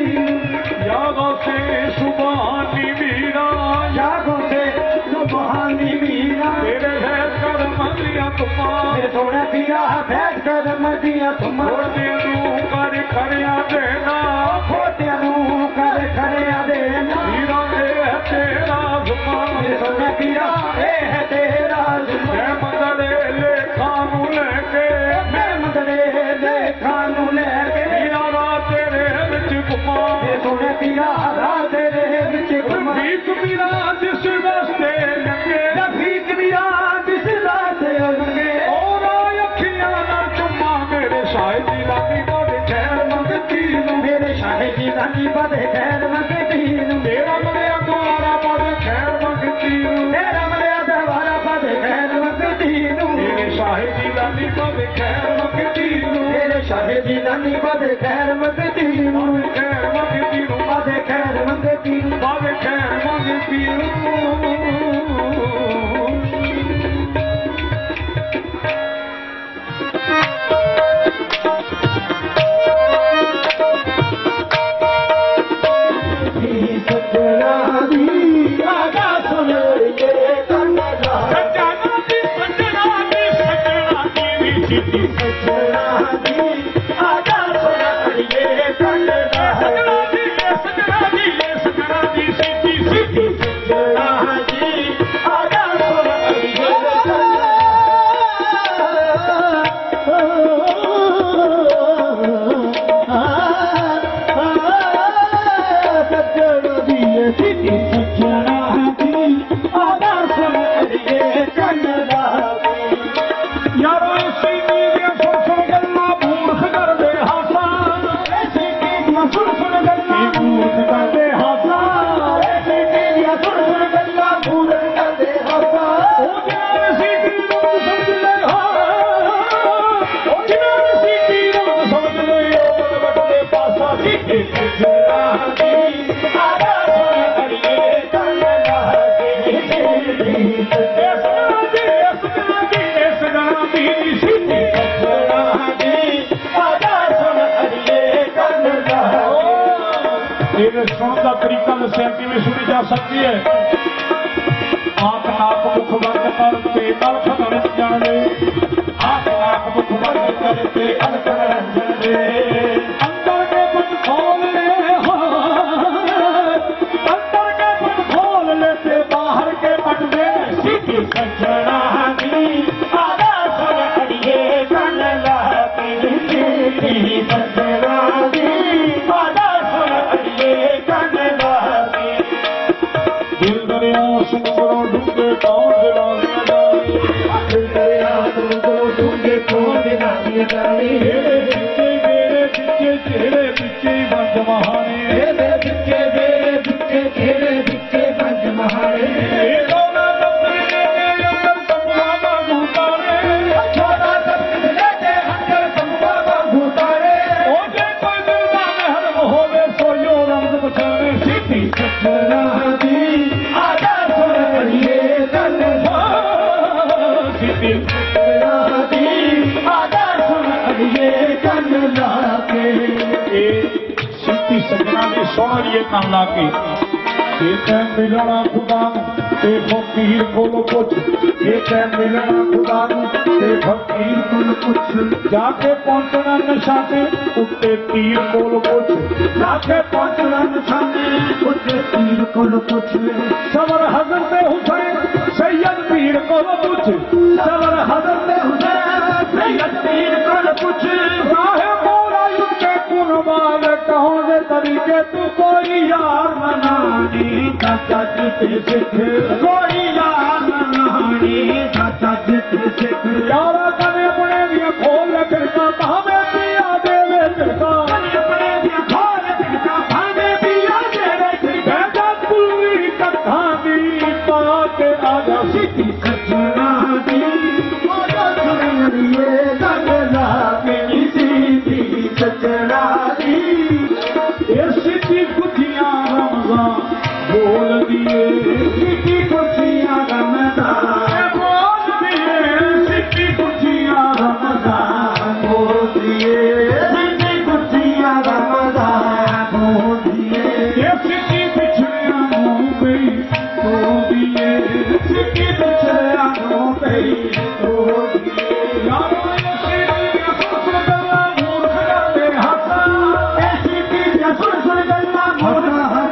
यादों से सुबहानी मीरा यादों से सुबहानी मीरा तेरे है कर मंदिया तुमा मेरे सोने पीरा बैठ कर मदिया तुम छोटे तू कर खड़िया देना खोटे मुंह कर खड़िया देना हीरा दे तेरा जुमा मेरे सोने पीरा ए है तेरा मैं मंदड़े लेखा नू लेके मैं मंदड़े लेखा नू लेके हीरा रात तेरे विच घुमा मेरे सोने पीरा रात तेरे विच घुमा भीख मेरा जिस रास्ते लगे भीख मेरा जिस रास्ते लगे और अखियां ना चुमा मेरे शायद लानी पद खैर मंगती मेरे शाहे जी नानी पद खैर मंगती तेरा मलिया दुआरा पद खैर मंगती तेरा मलिया दरबारा पद खैर मंगती मेरे शाहे दी लानी पद खैर मंगती मेरे शाहे जी नानी पद खैर मंगती खैर मंगती पद खैर मंगती पद खैर मंगती सजना दी आगा सुन ये कन्नड़ा सजना दी सजना दी आगा सुन ये कन्नड़ा सजना दी सजना दी सजना दी सिद्धि सिद्धि सजना दी आगा सुन ये यारो इसी नीरे सोचो गल्ला भूल ਇਹਦੇ ਸੁਣਨ ਦਾ ਤਰੀਕਾ ਦੱਸਿਆ ਕਿਵੇਂ ਸੁਣੀ ਜਾ ਸਕਦੀ ਹੈ। ਆਪ ਨਾਕ ਮੁਖ ਬੰਦ ਕਰ ਤੇ ਅਲਖ ਧਰਨ ਜਾਣੇ, ਆਪ ਨਾਕ ਮੁਖ ਬੰਦ ਕਰ ਤੇ ਅਲਖ ਧਰਨ ਜਾਣੇ। ਅੰਦਰ ਕੇ ਪਟ ਖੋਲ ਲੈ, ਅੰਦਰ ਕੇ ਪਟ ਖੋਲ ਲੈ ਤੇ ਬਾਹਰ ਕੇ ਪਟ ਦੇ। ਸਿੱਧੀ ਸੱਜਣਾ ਦੀ ਆਦਾ ਸੁਣ ਅੜੀਏ ਕੰਨ ਲਾ ਕੇ, ਸਿੱਧੀ ਸੱਜਣਾ ਦੀ ਆਦਾ ਸੁਣ ਅੜੀਏ ਕੰਨ ਲਾ ਕੇ। ਦਿਲ ਦਰਿਆ ਸਮੁੰਦਰੋਂ ਡੂੰਘੇ ਕੌਣ ਦਿਲਾਂਦੀਆਂ ਡਾਲੀ, ਦਿਲ ਦਰਿਆ ਸਮੁੰਦਰੋਂ ਡੂੰਘੇ ਕੌਣ ਦਿਲਾਂਦੀਆਂ ਡਾਲੀ। ਮੇਰੇ ਵਿੱਚੇ ਜਿਹੜੇ ਵਿੱਚੇ ਬੰਦ ਮਹਾਨੇ, ਇਹਦੇ ਵਿੱਚੇ ਮੇਰੇ ਵਿੱਚੇ ਜਿਹੜੇ ਵਿੱਚੇ ਬੰਦ ਮਹਾਨੇ। ਇਹ ਦੋਨਾਂ ਦਫਤਰ ਦੇ ਅੰਦਰ ਸੰਭਵਾ ਵਾਂਗੂ ਤਾਰੇ, ਛੋਟਾ ਦਫਤਰ ਦੇ ਅੰਦਰ ਸੰਭਵਾ ਵਾਂਗੂ ਤਾਰੇ। ਉਹ ਜੇ ਕੋਈ ਦਿਲ ਦਾ ਮਹਿਰਮ ਹੋਵੇ ਸੋਇਓ ਰੰਗ ਪਛਾਣੇ। ਸਿੱਧੀ ਸੱਜਣਾ ਦੀ ਆਜਾ ਸੁਣ ਅੜੀਏ ਕੰਨ ਲਾ, ਸਿੱਧੀ ਸੱਜਣਾ ਦੀ ਆਜਾ ਸੁਣ ਅੜੀਏ ਕੰਨ ਲਾ ਕੇ। ਇਹ ਸਿੱਧੀ ਸੱਜਣਾ ਦੀ ਸੁਣ ਅੜੀਏ ਕੰਨ ਲਾ ਕੇ। ਇਹ ਤੈਂ ਮਿਲਣਾ ਖੁਦਾ ਨੂੰ ਤੇ ਫਕੀਰ ਕੋਲੋਂ ਪੁੱਛ, ਇਹ ਤੈਂ ਮਿਲਣਾ ਖੁਦਾ ਨੂੰ ਤੇ ਫਕੀਰ ਕੋਲੋਂ ਪੁੱਛ। ਜਾ ਕੇ ਪਹੁੰਚਣਾ ਨਿਸ਼ਾਨੇ ਉੱਤੇ ਤੀਰ ਕੋਲੋਂ ਪੁੱਛ, ਜਾ ਕੇ ਪਹੁੰਚਣਾ ਨਿਸ਼ਾਨੇ ਉੱਤੇ ਤੀਰ ਕੋਲੋਂ ਪੁੱਛ। ਸਬਰ ਹਜ਼ਰਤ ਹੁਸੈਨ ਸੈयद ਪੀਰ ਕੋਲੋਂ ਪੁੱਛ, ਸਬਰ ਹਜ਼ਰਤ ਹੁਸੈਨ ਸੈयद ਪੀਰ ਕੋਲੋਂ ਪੁੱਛ। ਸਾਹਿਬ ਮੌਲਾ ਉੱਤੇ ਕੁਰਬਾਨ ਕਹੋਂ ਦੇ ਤਰੀਕੇ ਤੂੰ ਕੋਈ ਯਾਰ ਮਨਾਣੀ, ਸੱਚਾ ਜਿੱਤ ਸਿੱਖ ਕੋਈ ਯਾਰ ਮਨਾਣੀ, ਸੱਚਾ ਜਿੱਤ ਸਿੱਖ। ਯਾਰਾ ਕਨੇ ਆਪਣੇ ਦੀਆਂ ਖੋਲ ਫਿਰਦਾ ਭਾਵੇਂ ਪਿਆ ਦੇਵੇ ਫਿਰਦਾ, ਆਪਣੇ ਦੀਆਂ ਖੋਲ ਫਿਰਦਾ ਭਾਵੇਂ ਪਿਆ ਦੇਵੇ ਫਿਰਦਾ। ਜਾ ਕੁਲਵੀ ਕੱਖਾਂ ਦੀ ਪਾ ਕੇ ਆਜਾ ਸਿੱਧੀ ਸੱਜਣਾ ਦੀ ਆਜਾ ਸੁਣ ਅੜੀਏ ਕੰਨ ਲਾ ਕੇ। ਸਿੱਧੀ ਸੱਜਣਾ ਦੀ ਇਹ ਸਿੱਧੀ ਖੁਸ਼ੀਆਂ ਰਮਜ਼ਾਨ ਬੋਲਦੀ ਏ, ਸਿੱਧੀ ਖੁਸ਼ੀਆਂ ਰਮਜ਼ਾਨ ਬੋਲਦੀ ਏ, ਸਿੱਧੀ ਖੁਸ਼ੀਆਂ ਰਮਜ਼ਾਨ ਬੋਲਦੀ ਏ, ਸਿੱਧੀ ਖੁਸ਼ੀਆਂ ਰਮਜ਼ਾਨ ਬੋਲਦੀ ਏ। ਇਹ ਸਿੱਧੀ ਪਿਛੜਿਆਂ ਨੂੰ ਪਈ ਤੋਦੀ ਏ, ਸਿੱਧੀ ਪਿਛੜਿਆਂ ਨੂੰ ਪਈ ਤੋਦੀ ਏ। ਯਾਰੋ ਇਹ ਸਿੱਧੀ ਦੀਆਂ ਸੁਣ ਗੱਲਾਂ ਮੂਰਖ ਕਰਦੇ ਹੱਥਾਂ, ਇਹ ਸਿੱਧੀ ਦੀਆਂ ਸੁਣ ਗੱਲਾਂ ਮੂਰਖ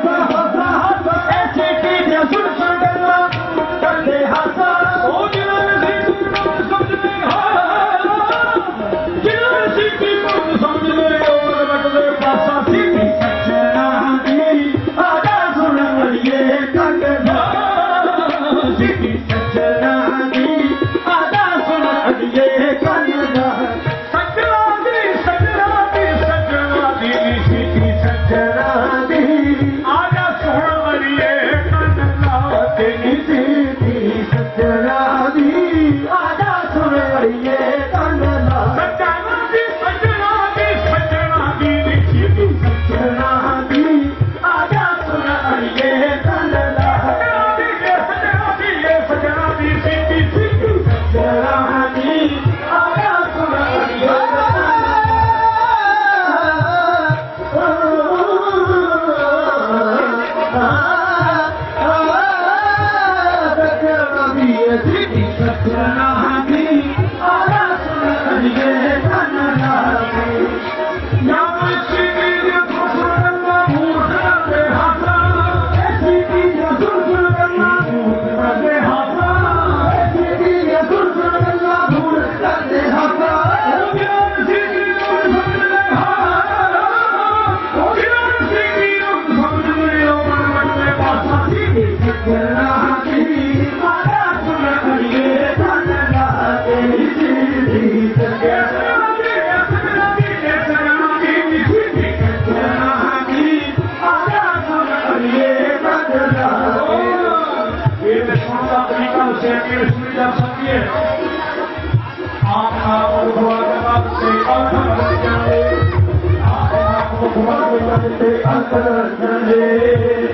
ਸੁਣ ਗੱਲਾਂ ਕਰਦੇ ਹਾਸਾ। ਉਹ ਜਿਹਨਾਂ ਨੇ ਸਿੱਖੀ ਨੂੰ ਸਮਝਦੇ ਹਾਂ, ਜਿਹਨਾਂ ਨੇ ਸਿੱਖੀ ਨੂੰ ਸਮਝਦੇ ਉਹ ਵੱਟਦੇ ਪਾਸਾ। ਸਿੱਧੀ ਸੱਜਣਾ ਦੀ ਆਜਾ ਸੁਣ ਅੜੀਏ ਕੰਨ ਲਾ, ਸਿੱਧੀ ਸੱਜਣਾ ਦੀ ਆਜਾ ਸੁਣ ਅੜੀਏ ਕੰਨ ਲਾ। ਸੱਜਣਾ ਦੀ ਸੱਜਣਾ ਦੀ ਸੱਜਣਾ ਦੀ ਸਿੱਧੀ ਸੱਜਣਾ ਦੀ ਆਜਾ ਸੁਣ ਅੜੀਏ ਤੇਰੀ ਸਿੱਧੀ ਸੱਜਣਾ ਦੀ ਆਜਾ ਸੁਣ ਅੜੀਏ ਕੰਨ ਲਾ। ਸੱਜਣਾ ਦੀ ਸੱਜਣਾ ਦੀ ਸੱਜਣਾ ਦੀ ਸਿੱਧੀ ਸੱਜਣਾ ਦੀ ਆਜਾ ਸੁਣ ਅੜੀਏ ਕੰਨ ਲਾ। ਸੱਜਣਾ ਦੀ ਸੱਜਣਾ ਦੀ ਸਿੱਧੀ ਸਿੱਧੀ ਸੱਜਣਾ ਦੀ ਆਜਾ ਸੁਣ ਅੜੀਏ ਸਿੱਧੀ ਸੱਜਣਾ ਦੀ ਆਜਾ ਸੁਣ ਅੜੀਏ ਕੰਨ ਲਾ ਕੇ। ਯਾਰ ਸਿੱਧੀ ਦੀਆਂ ਸੁਣ ਗੱਲਾਂ ਮੂਰਖ ਕਰਦੇ ਹਾਸਾ, ਇਹ ਸਿੱਧੀ ਦੀਆਂ ਸੁਣ ਗੱਲਾਂ ਮੂਰਖ ਕਰਦੇ ਹਾਸਾ, ਇਹ ਸਿੱਧੀ ਦੀਆਂ ਸੁਣ ਗੱਲਾਂ ਮੂਰਖ ਕਰਦੇ ਹਾਸਾ। ਉਹ ਜਿਹਨਾਂ ਸਿੱਧੀ ਨੂੰ ਸਮਝਦੇ ਹਾਂ, ਉਹ ਜਿਹਨਾਂ ਸਿੱਧੀ ਨੂੰ ਸਮਝਦੇ ਉਹ ਵੱਟਦੇ ਪਾਸਾ। ਸਿੱਧੀ ਸੱਜਣਾ ਦੀ ਆਜਾ ਸੁਣ ਅੜੀਏ ਕੰਨ ਲਾ ਕੇ। ਸਿੱਧੀ ਸੱਜਣਾ ਦੀ ਸੱਜਣਾ ਦੀ ਸੱਜਣਾ ਦੀ ਸਿੱਧੀ ਸੱਜਣਾ ਦੀ ਆਜਾ ਸੁਣ ਅੜੀਏ ਕੰਨ ਲਾ ਕੇ। ਇਹ ਸੁਣਨ ਦਾ ਤਰੀਕਾ ਦੱਸਿਆ ਕਿ ਸੁਣੀ ਜਾ ਸਕਦੀ ਹੈ। ਆਪ ਨਾਮ ਭਗਵਾਨ ਤੇ ਅੰਤਰ ਜਾਣੇ, ਆਪ ਨਾਮ ਭਗਵਾਨ ਤੇ ਅੰਤਰ ਜਾਣੇ।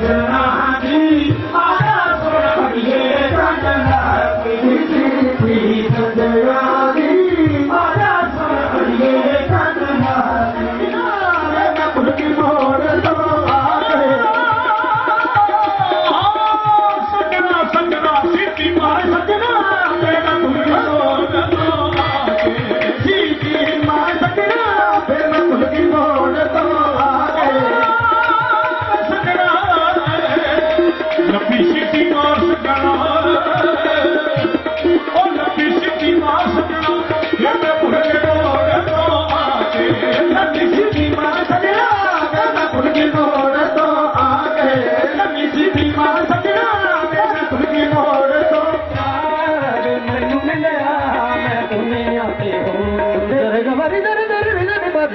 ਸੱਜਣਾ ਦੀ ਆਜਾ ਸੁਣ ਅੜੀਏ ਕੰਨ ਲਾ ਕੇ।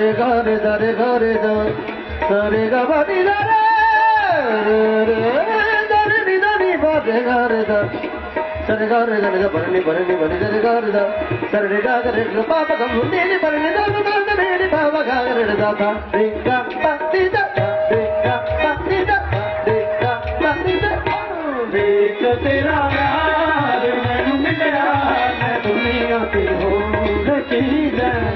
रे गा रे दा रे गा रे दा सा रे गा बा नी दा रे रे दा रे नी दा नी बा रे गा रे दा सा रे गा रे दा रे गा बरनी बरनी बरनी दा रे गा रे दा सा रे गा रे गा पा पा गा नी नी बरनी दा दा दा रे नी पा पा गा रे दा दा रे गा पा नी दा रे गा पा नी दा रे गा पा नी दा देख तेरा यार मैनू मिलया मैं दुनिया ते हो रखी